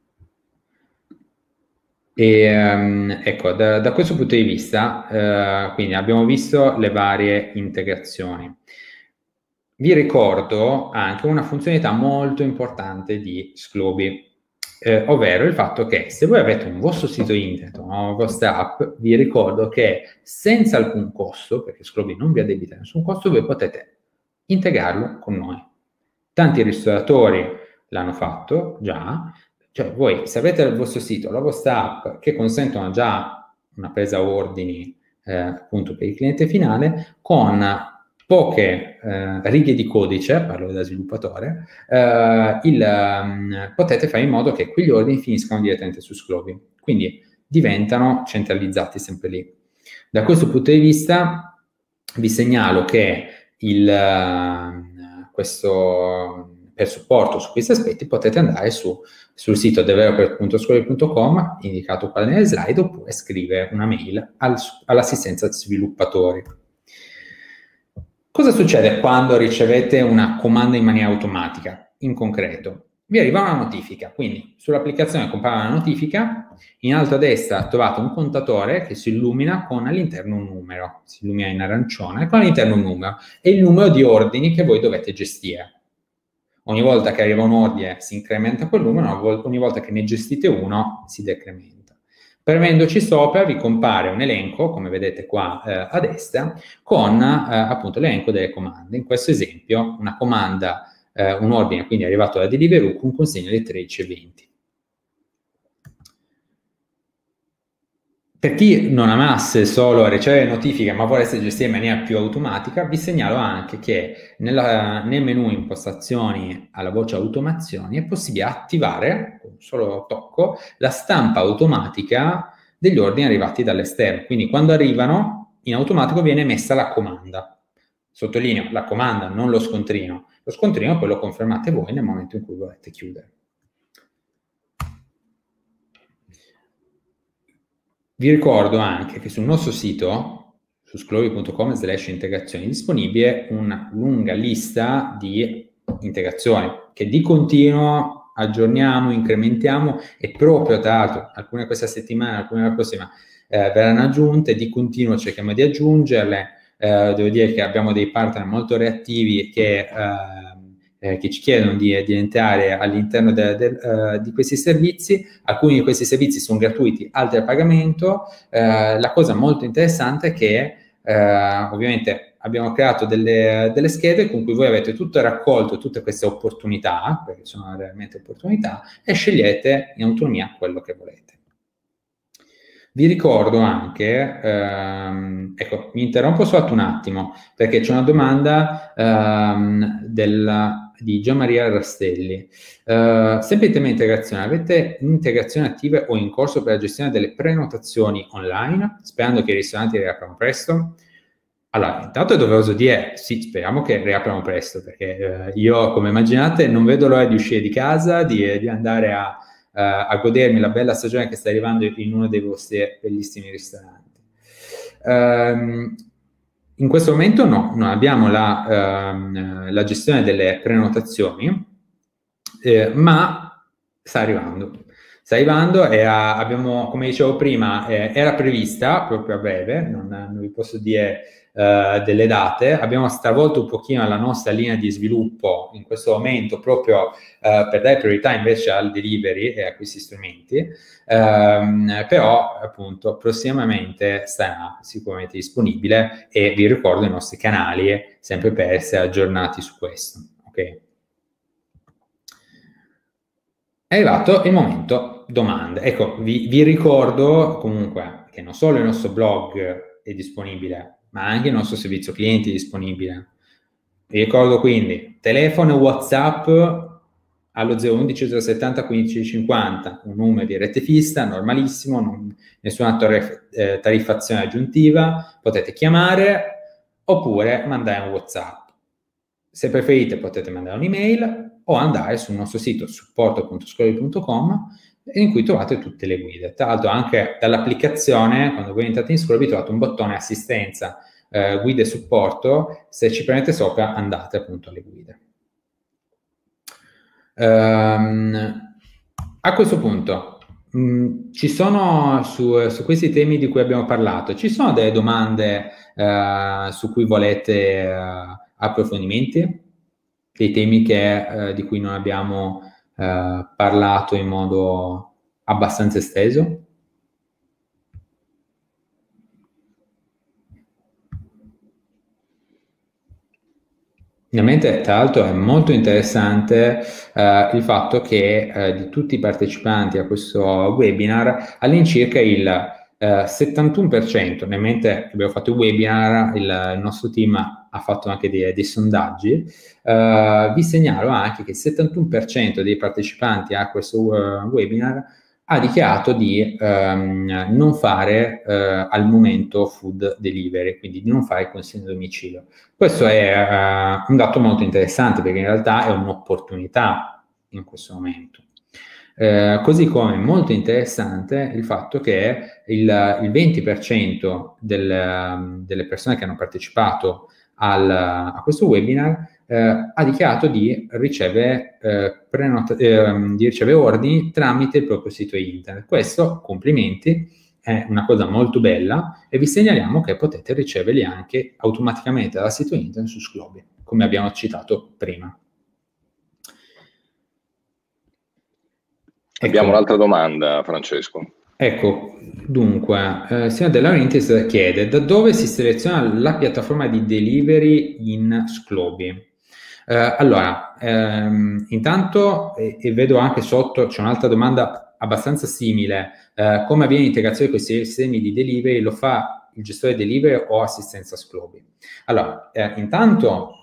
Ecco, da questo punto di vista, quindi abbiamo visto le varie integrazioni. Vi ricordo anche una funzionalità molto importante di Sclobi, ovvero il fatto che se voi avete un vostro sito internet o una vostra app, vi ricordo che senza alcun costo, perché Sclobi non vi addebita nessun costo, voi potete integrarlo con noi. Tanti ristoratori l'hanno fatto già, cioè voi se avete il vostro sito, la vostra app che consentono già una presa ordini appunto per il cliente finale, con poche righe di codice, parlo da sviluppatore, potete fare in modo che quegli ordini finiscano direttamente su Sclobi, quindi diventano centralizzati sempre lì. Da questo punto di vista vi segnalo che per supporto su questi aspetti potete andare sul sito developer.sclobi.com, indicato qua nelle slide, oppure scrivere una mail all'assistenza sviluppatori. Cosa succede quando ricevete una comanda in maniera automatica? In concreto, vi arriva una notifica, quindi sull'applicazione compare una notifica, in alto a destra trovate un contatore che si illumina con all'interno un numero, si illumina in arancione, con all'interno un numero, e il numero di ordini che voi dovete gestire. Ogni volta che arriva un ordine si incrementa quel numero, ogni volta che ne gestite uno si decrementa. Premendoci sopra vi compare un elenco, come vedete qua a destra, con appunto l'elenco delle comande. In questo esempio una comanda, un ordine quindi arrivato da Deliveroo con consegna alle 13:20. Per chi non amasse solo ricevere notifiche ma volesse gestire in maniera più automatica, vi segnalo anche che nel menu impostazioni alla voce automazioni è possibile attivare, con un solo tocco, la stampa automatica degli ordini arrivati dall'esterno. Quindi quando arrivano, in automatico viene emessa la comanda. Sottolineo, la comanda, non lo scontrino. Lo scontrino poi lo confermate voi nel momento in cui volete chiudere. Vi ricordo anche che sul nostro sito, su sclobi.com/integrazioni, è disponibile una lunga lista di integrazioni che di continuo aggiorniamo, incrementiamo, e proprio tra l'altro alcune questa settimana, alcune la prossima verranno aggiunte, di continuo cerchiamo di aggiungerle. Devo dire che abbiamo dei partner molto reattivi che ci chiedono di entrare all'interno di questi servizi. Alcuni di questi servizi sono gratuiti, altri a pagamento. La cosa molto interessante è che ovviamente abbiamo creato delle schede con cui voi avete tutto raccolto, tutte queste opportunità, perché sono realmente opportunità, e scegliete in autonomia quello che volete. Vi ricordo anche, ecco, mi interrompo solo un attimo, perché c'è una domanda di Gian Maria Rastelli. Sempre in tema integrazione, avete integrazioni attive o in corso per la gestione delle prenotazioni online, sperando che i ristoranti riaprano presto? Allora, intanto è doveroso dire, sì, speriamo che riaprano presto, perché io, come immaginate, non vedo l'ora di uscire di casa, di andare a godermi la bella stagione che sta arrivando in uno dei vostri bellissimi ristoranti. In questo momento no, non abbiamo la gestione delle prenotazioni, ma sta arrivando. Sta arrivando e abbiamo, come dicevo prima, era prevista proprio a breve, non vi posso dire delle date. Abbiamo stravolto un pochino la nostra linea di sviluppo in questo momento proprio per dare priorità invece al delivery e a questi strumenti, però appunto prossimamente sarà sicuramente disponibile e vi ricordo i nostri canali sempre per essere aggiornati su questo. Ok. È arrivato il momento domande. Ecco, vi ricordo comunque che non solo il nostro blog è disponibile, ma anche il nostro servizio clienti è disponibile. Vi ricordo quindi telefono WhatsApp allo 011 070 1550, un numero di rete fissa, normalissimo, nessuna tariffazione aggiuntiva, potete chiamare oppure mandare un WhatsApp. Se preferite potete mandare un'email o andare sul nostro sito supporto.scroby.com in cui trovate tutte le guide. Tra l'altro anche dall'applicazione, quando voi entrate in Scroby trovate un bottone assistenza, guide e supporto, se ci premete sopra andate appunto alle guide. A questo punto, ci sono su questi temi di cui abbiamo parlato, ci sono delle domande su cui volete approfondimenti? Dei temi di cui non abbiamo parlato in modo abbastanza esteso? Ovviamente, tra l'altro, è molto interessante il fatto che di tutti i partecipanti a questo webinar, all'incirca il 71%, nel mentre abbiamo fatto il webinar, il nostro team ha fatto anche dei sondaggi, vi segnalo anche che il 71% dei partecipanti a questo webinar ha dichiarato di non fare al momento food delivery, quindi di non fare consegna a domicilio. Questo è un dato molto interessante perché in realtà è un'opportunità in questo momento. Così come molto interessante il fatto che il 20% delle persone che hanno partecipato a questo webinar ha dichiarato di ricevere ordini tramite il proprio sito internet. Questo, complimenti, è una cosa molto bella e vi segnaliamo che potete riceverli anche automaticamente dal sito internet su Scroby, come abbiamo citato prima. Abbiamo un'altra domanda, Francesco. Ecco, dunque, signor De Laurentiis chiede: da dove si seleziona la piattaforma di delivery in Scroby? Allora, intanto, e vedo anche sotto, c'è un'altra domanda abbastanza simile, come avviene l'integrazione di questi sistemi di delivery? Lo fa il gestore delivery o assistenza Scroby? Allora, intanto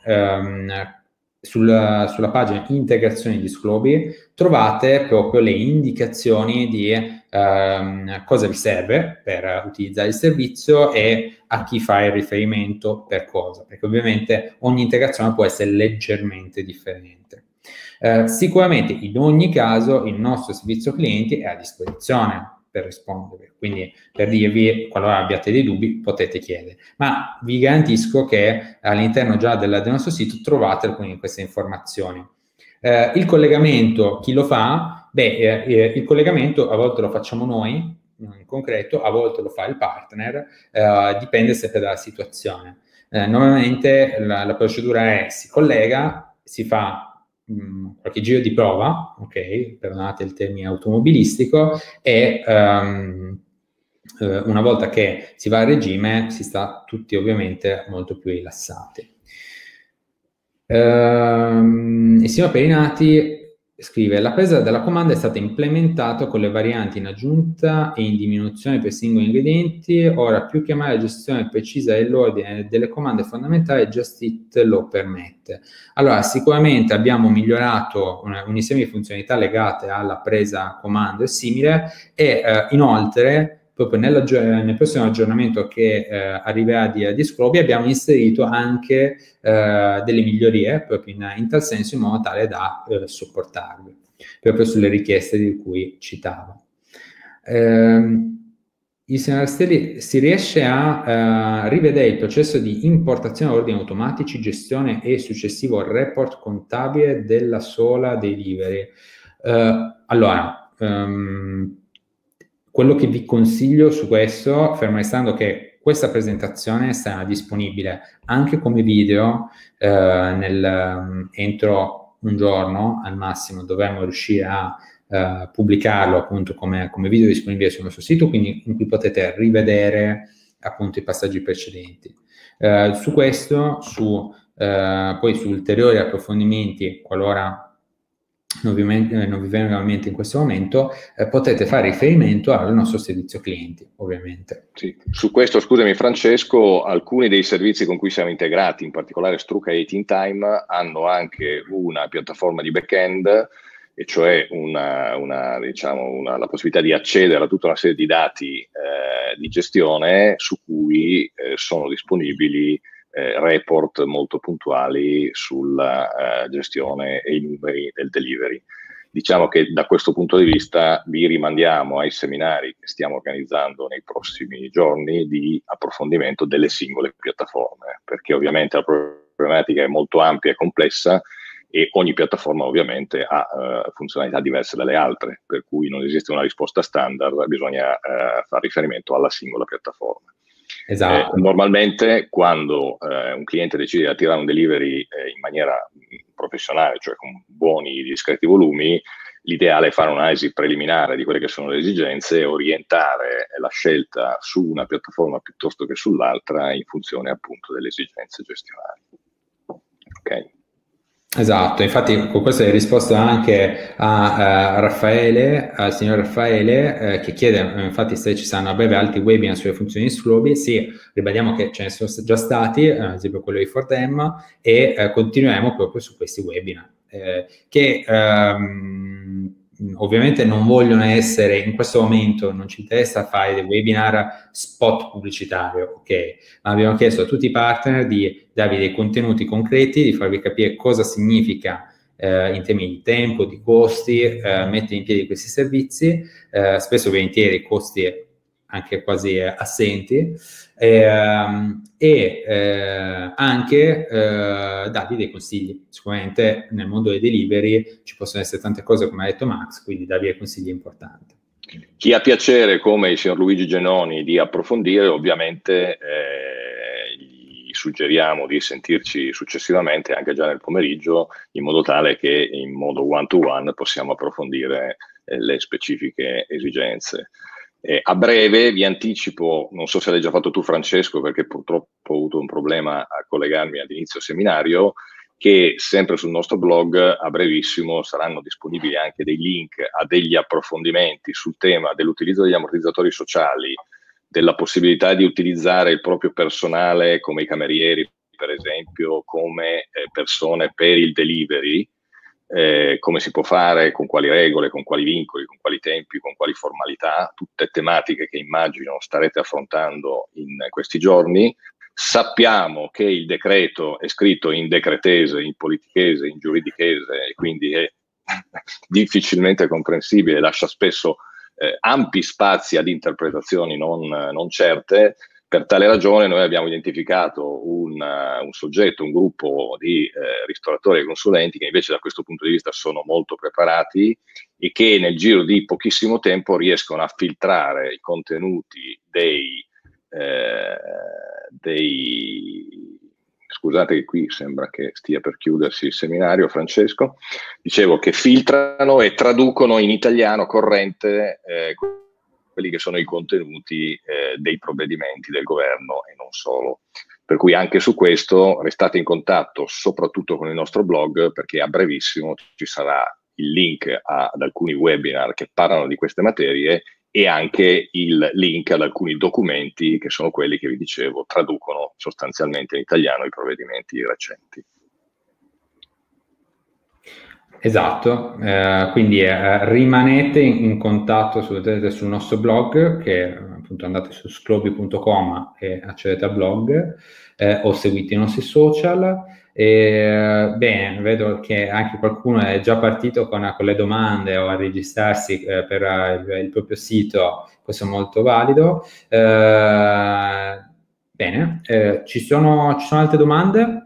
sulla pagina integrazioni di Scroby trovate proprio le indicazioni di cosa vi serve per utilizzare il servizio e a chi fare il riferimento per cosa, perché ovviamente ogni integrazione può essere leggermente differente. Sicuramente in ogni caso il nostro servizio clienti è a disposizione per rispondere, quindi per dirvi, qualora abbiate dei dubbi potete chiedere, ma vi garantisco che all'interno già del nostro sito trovate alcune di queste informazioni. Il collegamento, chi lo fa? Beh, il collegamento a volte lo facciamo noi, in concreto, a volte lo fa il partner, dipende sempre dalla situazione. Normalmente la procedura è: si collega, si fa qualche giro di prova, ok, perdonate il termine automobilistico, e una volta che si va a regime si sta tutti ovviamente molto più rilassati. Il signor Perinati scrive: la presa della comanda è stata implementata con le varianti in aggiunta e in diminuzione per singoli ingredienti. Ora, più che mai, la gestione precisa dell'ordine delle comande fondamentali Just Eat lo permette. Allora, sicuramente abbiamo migliorato un insieme di funzionalità legate alla presa comando e simile, e inoltre proprio nel prossimo aggiornamento che arriverà di Scroby abbiamo inserito anche delle migliorie proprio in tal senso, in modo tale da supportarvi proprio sulle richieste di cui citavo. Il signor Rastelli: si riesce a rivedere il processo di importazione a ordini automatici, gestione e successivo report contabile della sola delivery? Allora, quello che vi consiglio su questo, fermo restando che questa presentazione sarà disponibile anche come video entro un giorno al massimo. Dovremmo riuscire a pubblicarlo appunto come video disponibile sul nostro sito, quindi in cui potete rivedere appunto i passaggi precedenti. Su questo, poi su ulteriori approfondimenti, qualora non vi venga in mente in questo momento, potete fare riferimento al nostro servizio clienti, ovviamente. Sì. Su questo, scusami Francesco, alcuni dei servizi con cui siamo integrati, in particolare Struca e Eat in Time, hanno anche una piattaforma di back-end, e cioè la possibilità di accedere a tutta una serie di dati di gestione su cui sono disponibili report molto puntuali sulla gestione e i numeri del delivery. Diciamo che da questo punto di vista vi rimandiamo ai seminari che stiamo organizzando nei prossimi giorni di approfondimento delle singole piattaforme, perché ovviamente la problematica è molto ampia e complessa e ogni piattaforma ovviamente ha funzionalità diverse dalle altre, per cui non esiste una risposta standard, bisogna fare riferimento alla singola piattaforma. Esatto. Normalmente quando un cliente decide di attirare un delivery in maniera professionale, cioè con buoni discreti volumi, l'ideale è fare un'analisi preliminare di quelle che sono le esigenze e orientare la scelta su una piattaforma piuttosto che sull'altra in funzione appunto delle esigenze gestionali. Ok. Esatto, infatti con questo hai risposto anche a Raffaele, al signor Raffaele, che chiede infatti se ci saranno a breve altri webinar sulle funzioni di Scroby. Sì, ribadiamo che ce ne sono già stati, ad esempio quello di Fortem, e continueremo proprio su questi webinar, che ovviamente non vogliono essere, in questo momento non ci interessa fare dei webinar spot pubblicitario, ok? Ma abbiamo chiesto a tutti i partner di darvi dei contenuti concreti, di farvi capire cosa significa in termini di tempo, di costi, mettere in piedi questi servizi, spesso volentieri costi anche quasi assenti, anche darvi dei consigli. Sicuramente nel mondo dei delivery ci possono essere tante cose, come ha detto Max, quindi darvi dei consigli importanti. Chi ha piacere, come il signor Luigi Genoni, di approfondire, ovviamente gli suggeriamo di sentirci successivamente, anche già nel pomeriggio, in modo tale che in modo one-to-one possiamo approfondire le specifiche esigenze. A breve vi anticipo, non so se l'hai già fatto tu Francesco, perché purtroppo ho avuto un problema a collegarmi all'inizio seminario, che sempre sul nostro blog a brevissimo saranno disponibili anche dei link a degli approfondimenti sul tema dell'utilizzo degli ammortizzatori sociali, della possibilità di utilizzare il proprio personale come i camerieri, per esempio, come persone per il delivery, come si può fare, con quali regole, con quali vincoli, con quali tempi, con quali formalità, tutte tematiche che immagino starete affrontando in questi giorni. Sappiamo che il decreto è scritto in decretese, in politichese, in giuridichese, e quindi è difficilmente comprensibile, lascia spesso ampi spazi ad interpretazioni non certe. Per tale ragione noi abbiamo identificato un soggetto, un gruppo di ristoratori e consulenti che invece da questo punto di vista sono molto preparati e che nel giro di pochissimo tempo riescono a filtrare i contenuti scusate che qui sembra che stia per chiudersi il seminario, Francesco, dicevo che filtrano e traducono in italiano corrente quelli che sono i contenuti dei provvedimenti del governo e non solo. Per cui anche su questo restate in contatto soprattutto con il nostro blog, perché a brevissimo ci sarà il link ad alcuni webinar che parlano di queste materie e anche il link ad alcuni documenti che sono quelli che vi dicevo traducono sostanzialmente in italiano i provvedimenti recenti. Esatto, quindi rimanete in contatto sul nostro blog, che appunto andate su sclobi.com e accedete al blog, o seguite i nostri social. Bene, vedo che anche qualcuno è già partito con le domande o a registrarsi per il proprio sito, questo è molto valido. Bene, ci sono altre domande?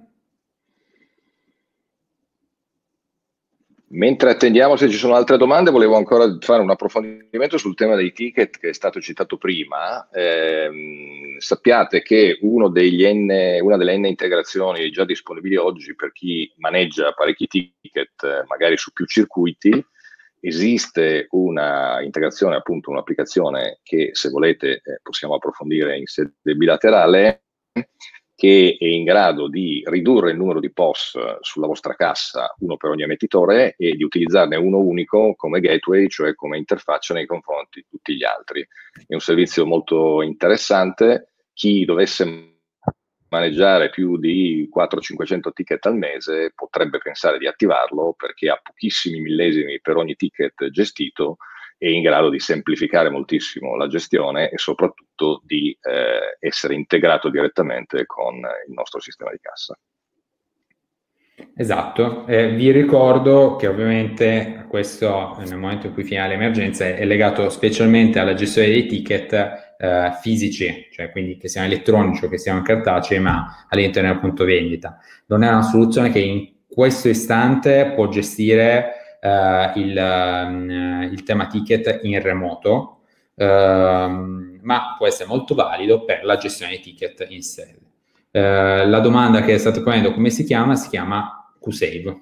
Mentre attendiamo se ci sono altre domande, volevo ancora fare un approfondimento sul tema dei ticket che è stato citato prima. Sappiate che una delle N integrazioni già disponibili oggi per chi maneggia parecchi ticket, magari su più circuiti, esiste una integrazione, appunto un'applicazione che se volete possiamo approfondire in sede bilaterale, che è in grado di ridurre il numero di POS sulla vostra cassa, uno per ogni emettitore, e di utilizzarne uno unico come gateway, cioè come interfaccia nei confronti di tutti gli altri. È un servizio molto interessante. Chi dovesse maneggiare più di 400-500 ticket al mese potrebbe pensare di attivarlo, perché a pochissimi millesimi per ogni ticket gestito è in grado di semplificare moltissimo la gestione e soprattutto di essere integrato direttamente con il nostro sistema di cassa. Esatto, vi ricordo che ovviamente questo nel momento in cui finiamo le emergenze è legato specialmente alla gestione dei ticket fisici, cioè quindi che siano elettronici o che siano cartacei, ma all'interno del punto vendita. Non è una soluzione che in questo istante può gestire il tema ticket in remoto, ma può essere molto valido per la gestione dei ticket in sede. La domanda che state ponendo, come si chiama? Si chiama QSave.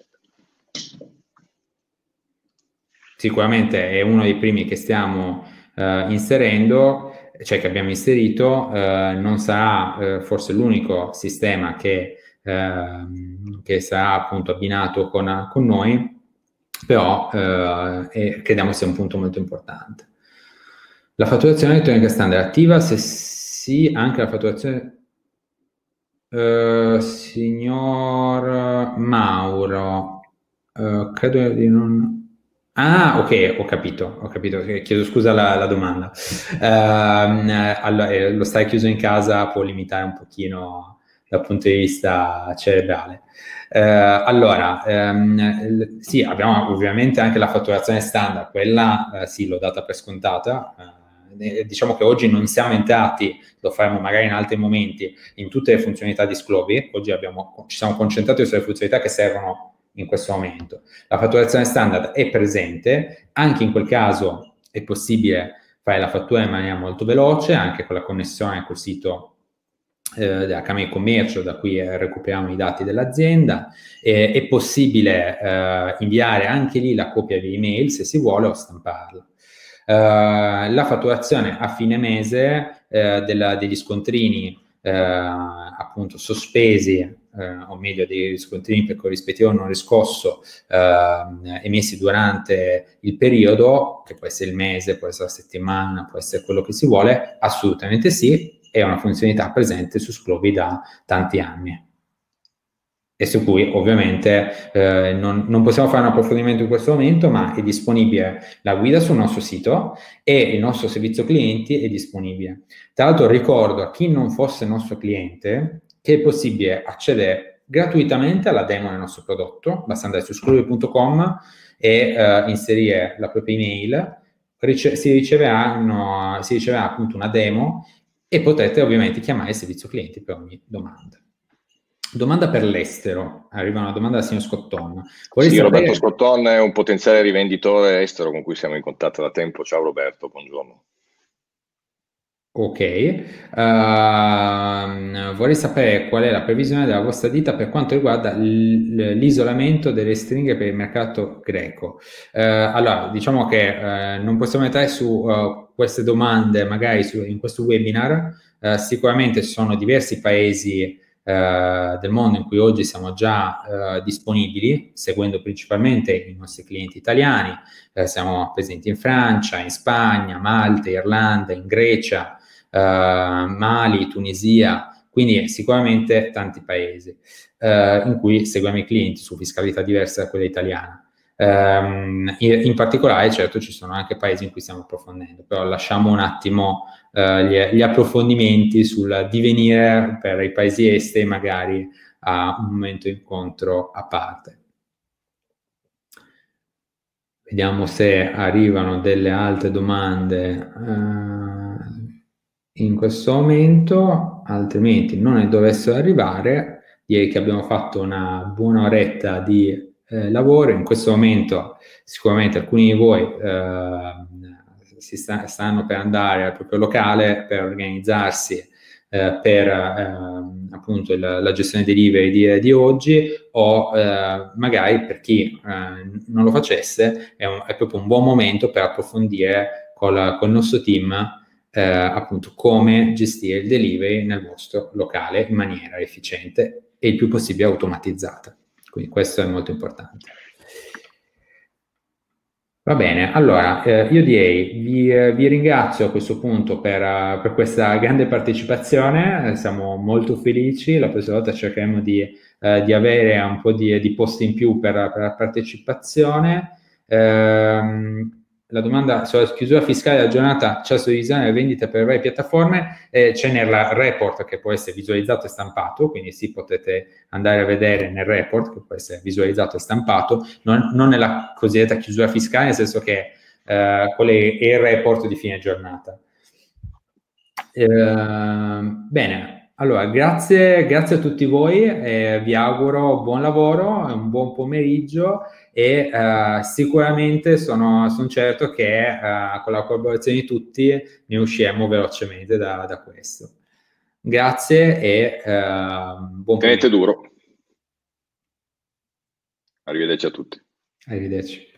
Sicuramente è uno dei primi che stiamo inserendo, cioè che abbiamo inserito. Non sarà forse l'unico sistema che sarà appunto abbinato con noi, però crediamo sia un punto molto importante. La fatturazione elettronica standard attiva? Se sì, anche la fatturazione... signor Mauro, credo di non... Ah, ok, ho capito, chiedo scusa la domanda. Allora, lo stare chiuso in casa può limitare un pochino dal punto di vista cerebrale. Allora, sì, abbiamo ovviamente anche la fatturazione standard, quella sì, l'ho data per scontata. Diciamo che oggi non siamo entrati, lo faremo magari in altri momenti, in tutte le funzionalità di Sclobi. Oggi ci siamo concentrati sulle funzionalità che servono in questo momento. La fatturazione standard è presente, anche in quel caso è possibile fare la fattura in maniera molto veloce, anche con la connessione col sito della Camera di Commercio, da cui recuperiamo i dati dell'azienda. È possibile inviare anche lì la copia di email se si vuole o stamparla. La fatturazione a fine mese degli scontrini appunto sospesi, o meglio degli scontrini per corrispettivo non riscosso emessi durante il periodo, che può essere il mese, può essere la settimana, può essere quello che si vuole, assolutamente sì, è una funzionalità presente su Sclobi da tanti anni e su cui ovviamente non possiamo fare un approfondimento in questo momento, ma è disponibile la guida sul nostro sito e il nostro servizio clienti è disponibile. Tra l'altro ricordo a chi non fosse nostro cliente che è possibile accedere gratuitamente alla demo del nostro prodotto, basta andare su sclobi.com e inserire la propria email, si riceverà appunto una demo e potrete ovviamente chiamare il servizio clienti per ogni domanda. Domanda per l'estero, arriva una domanda dal signor Scotton. Sì, Roberto Scotton è un potenziale rivenditore estero con cui siamo in contatto da tempo. Ciao Roberto, buongiorno. Ok, vorrei sapere qual è la previsione della vostra ditta per quanto riguarda l'isolamento delle stringhe per il mercato greco. Allora, diciamo che non possiamo entrare su queste domande magari in questo webinar. Sicuramente ci sono diversi paesi del mondo in cui oggi siamo già disponibili, seguendo principalmente i nostri clienti italiani. Siamo presenti in Francia, in Spagna, Malta, Irlanda, in Grecia, Mali, Tunisia, quindi sicuramente tanti paesi in cui seguiamo i clienti su fiscalità diversa da quella italiana. In particolare, certo, ci sono anche paesi in cui stiamo approfondendo, però lasciamo un attimo gli approfondimenti sul divenire per i paesi esteri, magari a un momento incontro a parte. Vediamo se arrivano delle altre domande in questo momento, altrimenti non ne dovessero arrivare. Direi che abbiamo fatto una buona oretta di lavoro. In questo momento sicuramente alcuni di voi stanno per andare al proprio locale per organizzarsi per appunto la gestione delivery di oggi, o magari per chi non lo facesse è proprio un buon momento per approfondire col nostro team appunto come gestire il delivery nel vostro locale in maniera efficiente e il più possibile automatizzata. Quindi questo è molto importante. Va bene, allora io direi vi ringrazio a questo punto per questa grande partecipazione, siamo molto felici, la prossima volta cercheremo di avere un po' di posti in più per la partecipazione. La domanda sulla chiusura fiscale della giornata, c'è su divisione e vendite per le varie piattaforme, c'è nel report che può essere visualizzato e stampato, quindi sì, potete andare a vedere nel report che può essere visualizzato e stampato, non nella cosiddetta chiusura fiscale, nel senso che quello è il report di fine giornata. Bene, allora grazie a tutti voi, vi auguro buon lavoro, un buon pomeriggio e sicuramente sono certo che con la collaborazione di tutti ne usciremo velocemente da questo. Grazie e buon pomeriggio. Tenete duro. Arrivederci a tutti. Arrivederci.